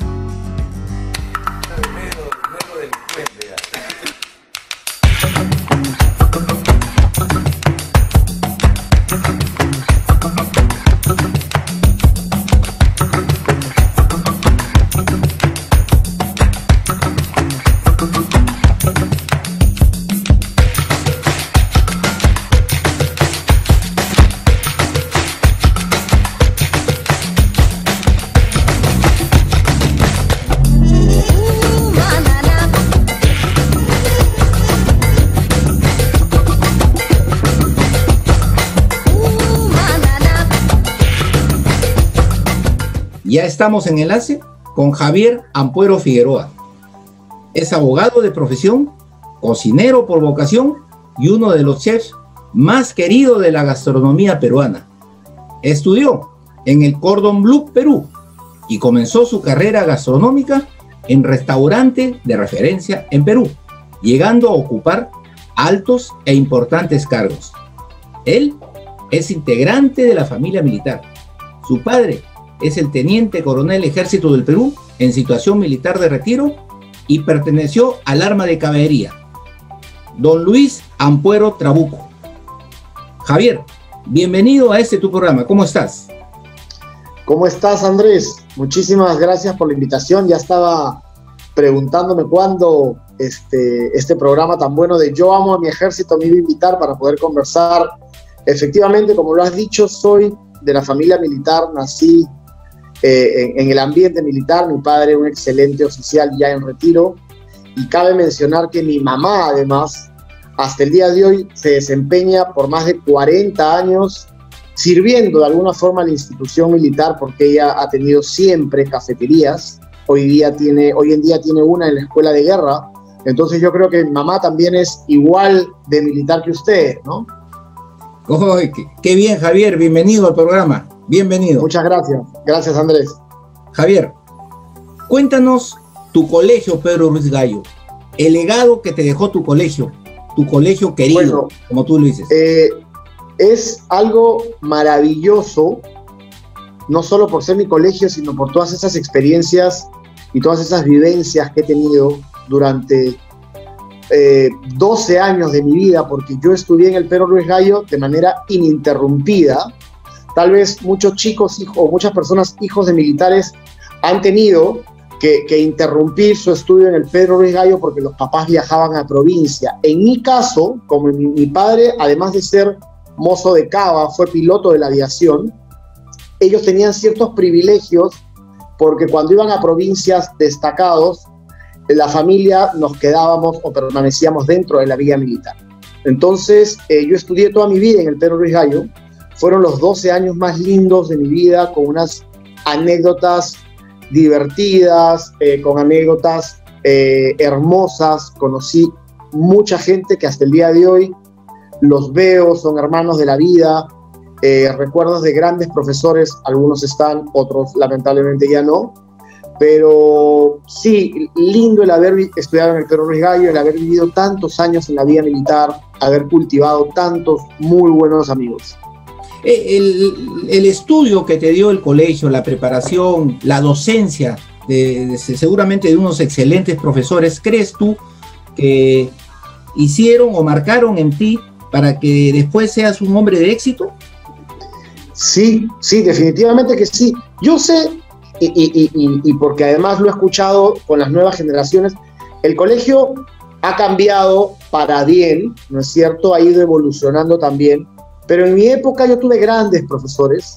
Ya estamos en enlace con Javier Ampuero Figueroa. Es abogado de profesión, cocinero por vocación y uno de los chefs más queridos de la gastronomía peruana. Estudió en el Cordon Bleu, Perú, y comenzó su carrera gastronómica en restaurante de referencia en Perú. llegando a ocupar altos e importantes cargos. Él es integrante de la familia militar. Su padre es el teniente coronel Ejército del Perú en situación militar de retiro y perteneció al arma de caballería, don Luis Ampuero Trabuco. Javier, bienvenido a tu programa. ¿Cómo estás? ¿Cómo estás, Andrés? Muchísimas gracias por la invitación. Ya estaba preguntándome cuándo este programa tan bueno de Yo Amo a mi Ejército me iba a invitar para poder conversar. Efectivamente, como lo has dicho, soy de la familia militar, nací en el ambiente militar. Mi padre, un excelente oficial ya en retiro, y cabe mencionar que mi mamá, además, hasta el día de hoy se desempeña por más de 40 años sirviendo de alguna forma a la institución militar, porque ella ha tenido siempre cafeterías. Hoy en día tiene una en la escuela de guerra. Entonces yo creo que mi mamá también es igual de militar que usted, ¿no? Oh, qué bien, Javier, bienvenido al programa. Bienvenido. Muchas gracias. Gracias, Andrés. Javier, cuéntanos tu colegio, Pedro Ruiz Gallo, el legado que te dejó tu colegio querido, bueno, como tú lo dices. Es algo maravilloso, no solo por ser mi colegio, sino por todas esas experiencias y todas esas vivencias que he tenido durante 12 años de mi vida, porque yo estudié en el Pedro Ruiz Gallo de manera ininterrumpida. Tal vez muchos chicos o muchas personas hijos de militares han tenido que interrumpir su estudio en el Pedro Ruiz Gallo porque los papás viajaban a provincia. En mi caso, como mi padre, además de ser mozo de cava, fue piloto de la aviación, ellos tenían ciertos privilegios porque cuando iban a provincias destacados, la familia nos quedábamos o permanecíamos dentro de la vía militar. Entonces, yo estudié toda mi vida en el Pedro Ruiz Gallo. Fueron los 12 años más lindos de mi vida, con unas anécdotas divertidas, con anécdotas hermosas. Conocí mucha gente que hasta el día de hoy los veo, son hermanos de la vida. Recuerdos de grandes profesores, algunos están, otros lamentablemente ya no. Pero sí, lindo el haber estudiado en el Pedro Ruiz Gallo, el haber vivido tantos años en la vida militar, haber cultivado tantos muy buenos amigos. El estudio que te dio el colegio, la preparación, la docencia, seguramente de unos excelentes profesores, ¿crees tú que hicieron o marcaron en ti para que después seas un hombre de éxito? Sí, definitivamente que sí. Yo sé, y porque además lo he escuchado con las nuevas generaciones, el colegio ha cambiado para bien, ¿no es cierto? Ha ido evolucionando también. Pero en mi época yo tuve grandes profesores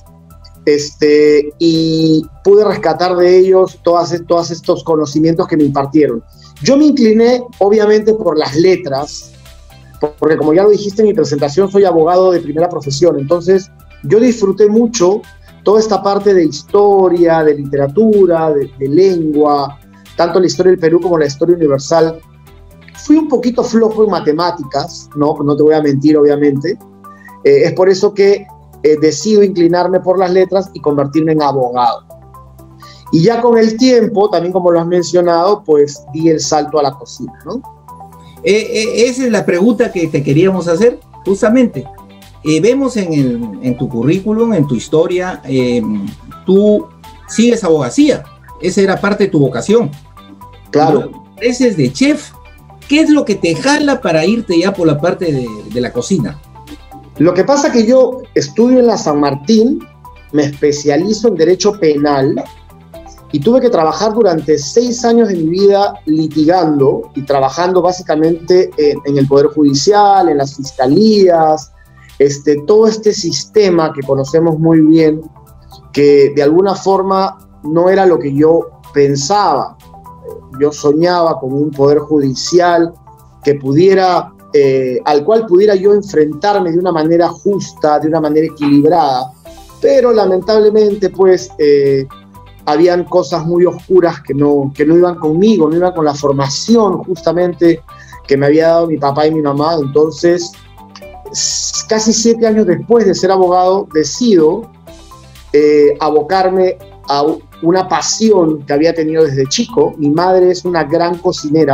y pude rescatar de ellos todos estos conocimientos que me impartieron. Yo me incliné, obviamente, por las letras, porque como ya lo dijiste en mi presentación, soy abogado de primera profesión. Entonces, yo disfruté mucho toda esta parte de historia, de literatura, de lengua, tanto la historia del Perú como la historia universal. Fui un poquito flojo en matemáticas, no te voy a mentir, obviamente. Es por eso que decido inclinarme por las letras y convertirme en abogado. Y ya con el tiempo, también como lo has mencionado, pues di el salto a la cocina, ¿no? Esa es la pregunta que te queríamos hacer, justamente. Vemos en tu currículum, en tu historia, tú sigues abogacía. Esa era parte de tu vocación. Claro. Ese es de chef. ¿Qué es lo que te jala para irte ya por la parte de la cocina? Lo que pasa es que yo estudio en la San Martín, me especializo en Derecho Penal y tuve que trabajar durante 6 años de mi vida litigando y trabajando básicamente en el Poder Judicial, en las fiscalías, todo este sistema que conocemos muy bien, que de alguna forma no era lo que yo pensaba. Yo soñaba con un Poder Judicial que al cual pudiera yo enfrentarme de una manera justa, de una manera equilibrada, pero lamentablemente pues habían cosas muy oscuras que no iban conmigo, no iban con la formación justamente que me había dado mi papá y mi mamá. Entonces, casi 7 años después de ser abogado, decido abocarme a una pasión que había tenido desde chico. Mi madre es una gran cocinera,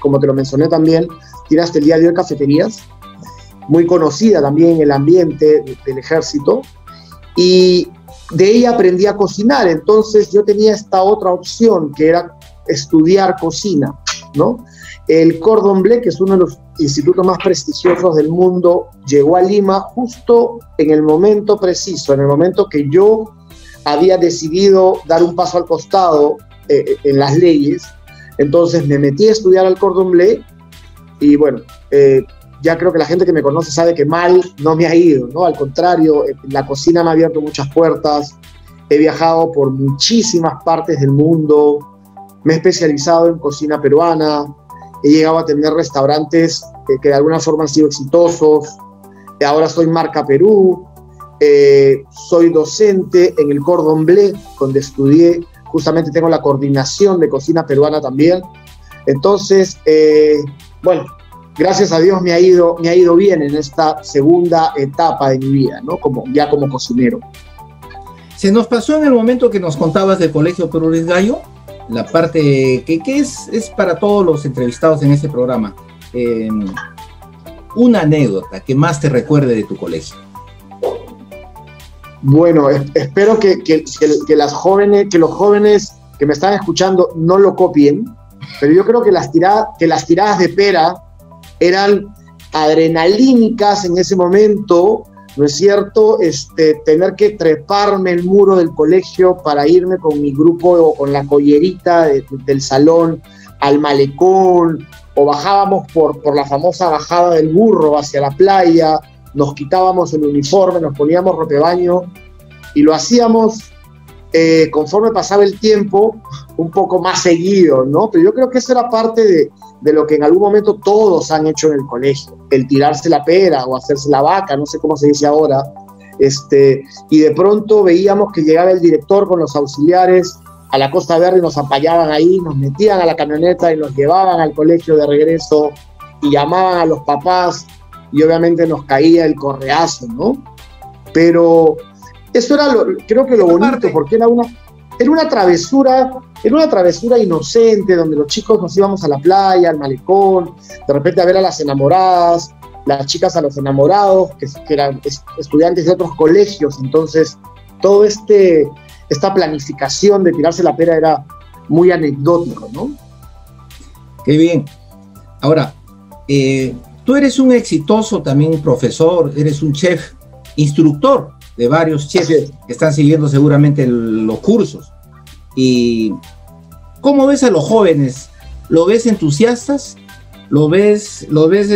como te lo mencioné también, tiene hasta el día de hoy cafeterías, muy conocida también en el ambiente del ejército, y de ella aprendí a cocinar. Entonces yo tenía esta otra opción, que era estudiar cocina, ¿no? El Cordon Bleu, que es uno de los institutos más prestigiosos del mundo, llegó a Lima justo en el momento preciso, en el momento que yo había decidido dar un paso al costado en las leyes. Entonces me metí a estudiar al Cordon Bleu y bueno, ya creo que la gente que me conoce sabe que mal no me ha ido, ¿no? Al contrario, la cocina me ha abierto muchas puertas, he viajado por muchísimas partes del mundo, me he especializado en cocina peruana, he llegado a tener restaurantes que de alguna forma han sido exitosos, ahora soy marca Perú, soy docente en el Cordon Bleu, donde estudié, justamente tengo la coordinación de cocina peruana también. Entonces, bueno, gracias a Dios me ha ido bien en esta segunda etapa de mi vida, ¿no? Ya como cocinero. Se nos pasó en el momento que nos contabas del Colegio Perú Luis Gallo, la parte que es para todos los entrevistados en este programa. Una anécdota que más te recuerde de tu colegio. Bueno, espero que los jóvenes que me están escuchando no lo copien, pero yo creo que las tiradas de pera eran adrenalínicas en ese momento, ¿no es cierto? Tener que treparme el muro del colegio para irme con mi grupo o con la collerita del salón al malecón, o bajábamos por la famosa bajada del burro hacia la playa, nos quitábamos el uniforme, nos poníamos ropebaño y lo hacíamos conforme pasaba el tiempo un poco más seguido, ¿no? Pero yo creo que eso era parte de lo que en algún momento todos han hecho en el colegio, el tirarse la pera o hacerse la vaca, no sé cómo se dice ahora, y de pronto veíamos que llegaba el director con los auxiliares a la Costa Verde y nos apañaban ahí, nos metían a la camioneta y nos llevaban al colegio de regreso y llamaban a los papás y obviamente nos caía el correazo, ¿no? Pero eso era creo que lo bonito, porque era una travesura inocente, donde los chicos nos íbamos a la playa, al malecón, de repente a ver a las enamoradas, las chicas a los enamorados, que eran estudiantes de otros colegios. Entonces, todo esta planificación de tirarse la pera era muy anecdótico, ¿no? Qué bien. Ahora, tú eres un exitoso también profesor, eres un chef, instructor de varios chefs que están siguiendo seguramente los cursos. ¿Y cómo ves a los jóvenes? ¿Lo ves entusiastas? ¿Lo ves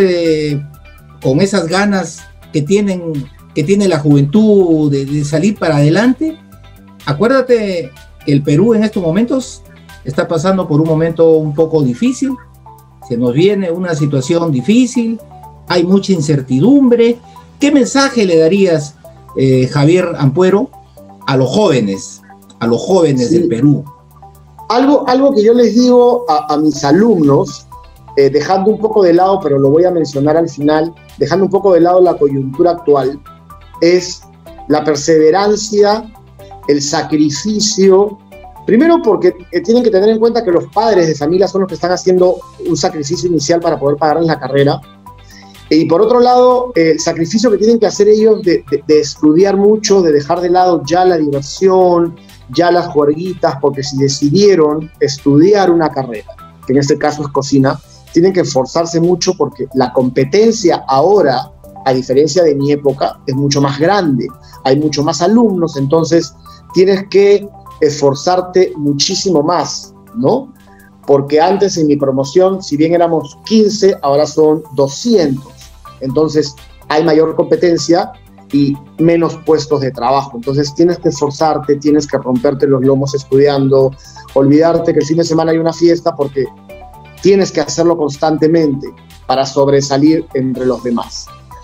con esas ganas que tiene la juventud de salir para adelante? Acuérdate que el Perú en estos momentos está pasando por un momento un poco difícil. Se nos viene una situación difícil, hay mucha incertidumbre. ¿Qué mensaje le darías, Javier Ampuero, a los jóvenes del Perú? Algo que yo les digo a mis alumnos, dejando un poco de lado, pero lo voy a mencionar al final, dejando un poco de lado la coyuntura actual, es la perseverancia, el sacrificio. Primero porque tienen que tener en cuenta que los padres de familia son los que están haciendo un sacrificio inicial para poder pagarles la carrera. Y por otro lado, el sacrificio que tienen que hacer ellos de estudiar mucho, de dejar de lado ya la diversión, ya las juerguitas, porque si decidieron estudiar una carrera, que en este caso es cocina, tienen que esforzarse mucho porque la competencia ahora, a diferencia de mi época, es mucho más grande. Hay mucho más alumnos, entonces tienes que esforzarte muchísimo más, ¿no? Porque antes en mi promoción, si bien éramos 15, ahora son 200. Entonces hay mayor competencia y menos puestos de trabajo. Entonces tienes que esforzarte, tienes que romperte los lomos estudiando, olvidarte que el fin de semana hay una fiesta, porque tienes que hacerlo constantemente para sobresalir entre los demás.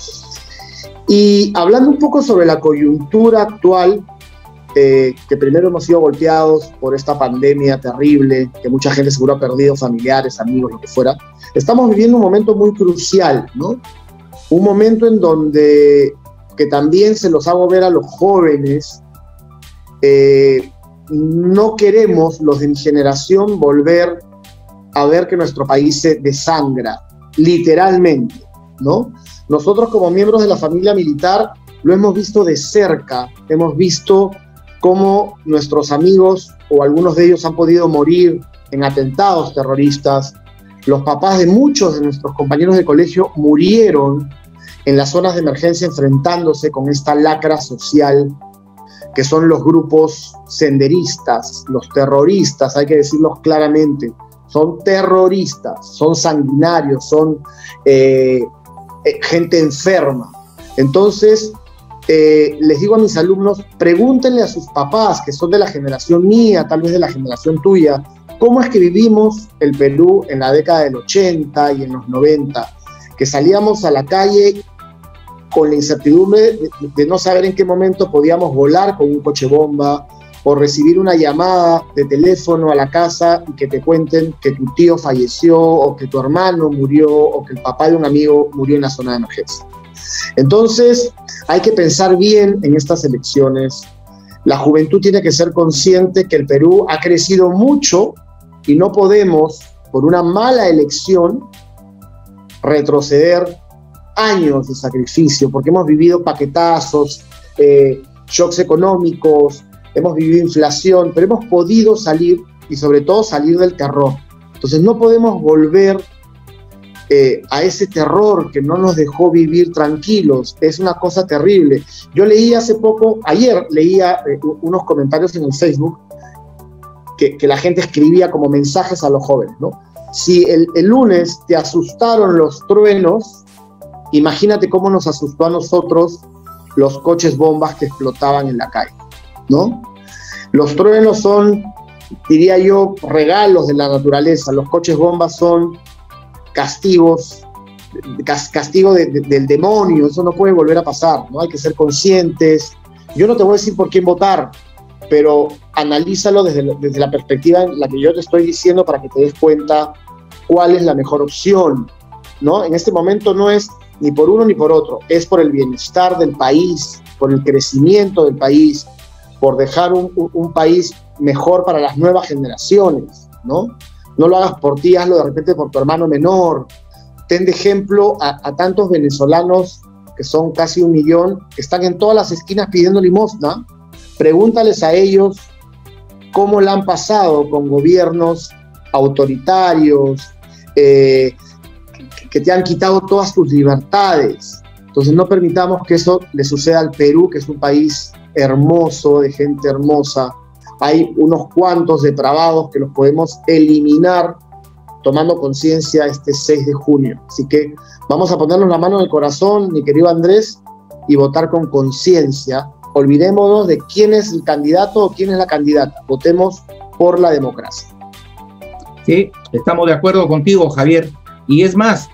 Y hablando un poco sobre la coyuntura actual, que primero hemos sido golpeados por esta pandemia terrible, que mucha gente seguro ha perdido familiares, amigos, lo que fuera. Estamos viviendo un momento muy crucial, ¿no? Un momento en donde, que también se los hago ver a los jóvenes, no queremos los de mi generación volver a ver que nuestro país se desangra, literalmente, ¿no? Nosotros como miembros de la familia militar lo hemos visto de cerca, hemos visto cómo nuestros amigos o algunos de ellos han podido morir en atentados terroristas. Los papás de muchos de nuestros compañeros de colegio murieron en las zonas de emergencia enfrentándose con esta lacra social que son los grupos senderistas, los terroristas, hay que decirlos claramente. Son terroristas, son sanguinarios, son gente enferma. Entonces, les digo a mis alumnos, pregúntenle a sus papás, que son de la generación mía, tal vez de la generación tuya, cómo es que vivimos el Perú en la década del 80 y en los 90, que salíamos a la calle con la incertidumbre de no saber en qué momento podíamos volar con un coche bomba, o recibir una llamada de teléfono a la casa y que te cuenten que tu tío falleció, o que tu hermano murió, o que el papá de un amigo murió en la zona de emergencia. Entonces, hay que pensar bien en estas elecciones. La juventud tiene que ser consciente que el Perú ha crecido mucho y no podemos, por una mala elección, retroceder años de sacrificio, porque hemos vivido paquetazos, shocks económicos, hemos vivido inflación, pero hemos podido salir, y sobre todo salir del terror. Entonces no podemos volver a ese terror que no nos dejó vivir tranquilos. Es una cosa terrible. Yo leí hace poco, ayer leía unos comentarios en el Facebook que la gente escribía como mensajes a los jóvenes, ¿no? Si el lunes te asustaron los truenos, imagínate cómo nos asustó a nosotros los coches bombas que explotaban en la calle, ¿no? Los truenos son, diría yo, regalos de la naturaleza. Los coches bombas son castigos, castigo del demonio. Eso no puede volver a pasar, ¿no? Hay que ser conscientes. Yo no te voy a decir por quién votar, pero analízalo desde la perspectiva en la que yo te estoy diciendo para que te des cuenta cuál es la mejor opción, ¿no? En este momento no es ni por uno ni por otro, es por el bienestar del país, por el crecimiento del país, por dejar un país mejor para las nuevas generaciones, ¿no? No lo hagas por ti, hazlo de repente por tu hermano menor. Ten de ejemplo a tantos venezolanos, que son casi 1 millón, que están en todas las esquinas pidiendo limosna. Pregúntales a ellos cómo la han pasado con gobiernos autoritarios, que te han quitado todas tus libertades. Entonces no permitamos que eso le suceda al Perú, que es un país hermoso, de gente hermosa. Hay unos cuantos depravados que los podemos eliminar tomando conciencia este 6 de junio. Así que vamos a ponernos la mano en el corazón, mi querido Andrés, y votar con conciencia. Olvidémonos de quién es el candidato o quién es la candidata. Votemos por la democracia. Sí, estamos de acuerdo contigo, Javier. Y es más,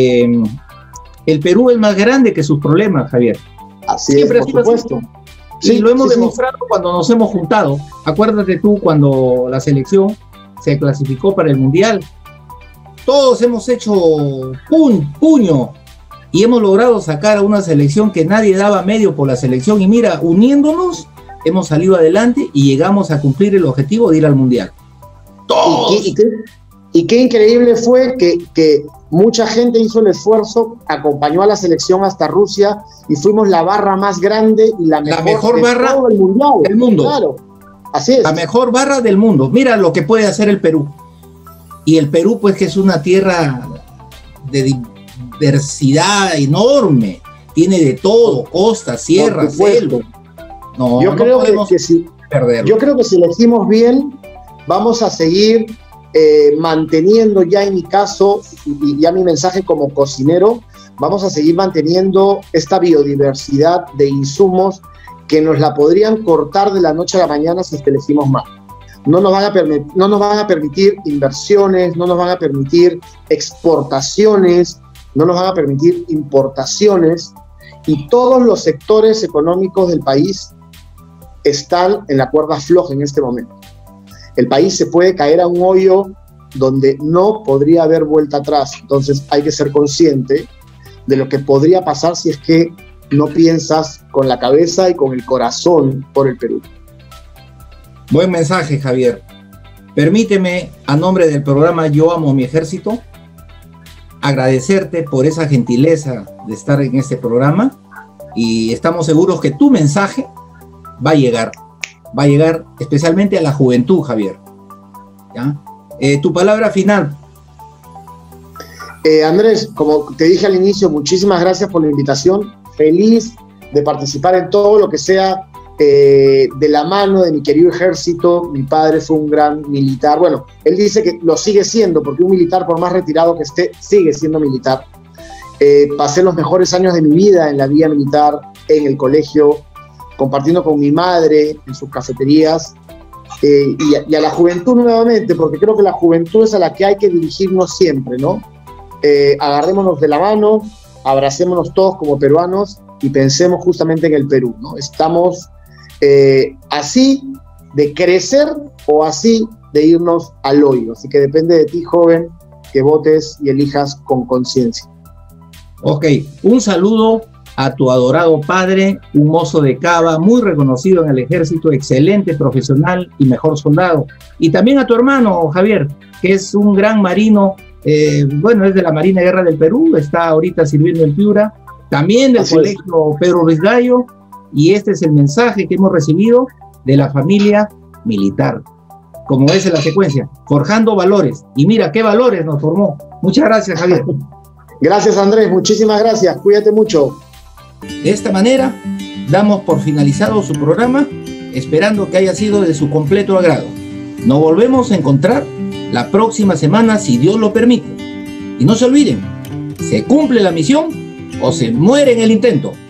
el Perú es más grande que sus problemas, Javier. Así siempre es, por supuesto. Sí, lo hemos demostrado cuando nos hemos juntado. Acuérdate tú cuando la selección se clasificó para el Mundial. Todos hemos hecho puño y hemos logrado sacar a una selección que nadie daba medio por la selección. Y mira, uniéndonos, hemos salido adelante y llegamos a cumplir el objetivo de ir al Mundial. Todos. Y qué increíble fue que mucha gente hizo el esfuerzo, acompañó a la selección hasta Rusia y fuimos la barra más grande y la mejor barra del mundo. Claro, así es. La mejor barra del mundo. Mira lo que puede hacer el Perú. Y el Perú, pues, que es una tierra de diversidad enorme. Tiene de todo, costa, sierra, selva. No, yo creo que si elegimos bien, vamos a seguir manteniendo, ya en mi caso, y ya mi mensaje como cocinero, vamos a seguir manteniendo esta biodiversidad de insumos que nos la podrían cortar de la noche a la mañana si es que elegimos mal. No nos van a permitir inversiones, no nos van a permitir exportaciones, no nos van a permitir importaciones, y todos los sectores económicos del país están en la cuerda floja en este momento. El país se puede caer a un hoyo donde no podría haber vuelta atrás. Entonces hay que ser consciente de lo que podría pasar si es que no piensas con la cabeza y con el corazón por el Perú. Buen mensaje, Javier. Permíteme, a nombre del programa Yo Amo a mi Ejército, agradecerte por esa gentileza de estar en este programa, y estamos seguros que tu mensaje va a llegar especialmente a la juventud, Javier. ¿Ya? Tu palabra final. Andrés, como te dije al inicio, muchísimas gracias por la invitación. Feliz de participar en todo lo que sea de la mano de mi querido ejército. Mi padre fue un gran militar. Bueno, él dice que lo sigue siendo, porque un militar, por más retirado que esté, sigue siendo militar. Pasé los mejores años de mi vida en la vía militar, en el colegio, compartiendo con mi madre en sus cafeterías, y a la juventud nuevamente, porque creo que la juventud es a la que hay que dirigirnos siempre, ¿no? Agarrémonos de la mano, abracémonos todos como peruanos y pensemos justamente en el Perú, ¿no? Estamos así de crecer o así de irnos al hoyo, así que depende de ti, joven, que votes y elijas con conciencia. Ok, un saludo a tu adorado padre, un mozo de Cava, muy reconocido en el ejército, excelente profesional y mejor soldado. Y también a tu hermano, Javier, que es un gran marino, bueno, es de la Marina de Guerra del Perú, está ahorita sirviendo en Piura, también del colegio Pedro Ruiz Gallo, y este es el mensaje que hemos recibido de la familia militar. Como es en la secuencia, forjando valores. Y mira qué valores nos formó. Muchas gracias, Javier. Gracias, Andrés, muchísimas gracias, cuídate mucho. De esta manera, damos por finalizado su programa, esperando que haya sido de su completo agrado. Nos volvemos a encontrar la próxima semana, si Dios lo permite. Y no se olviden, se cumple la misión o se muere en el intento.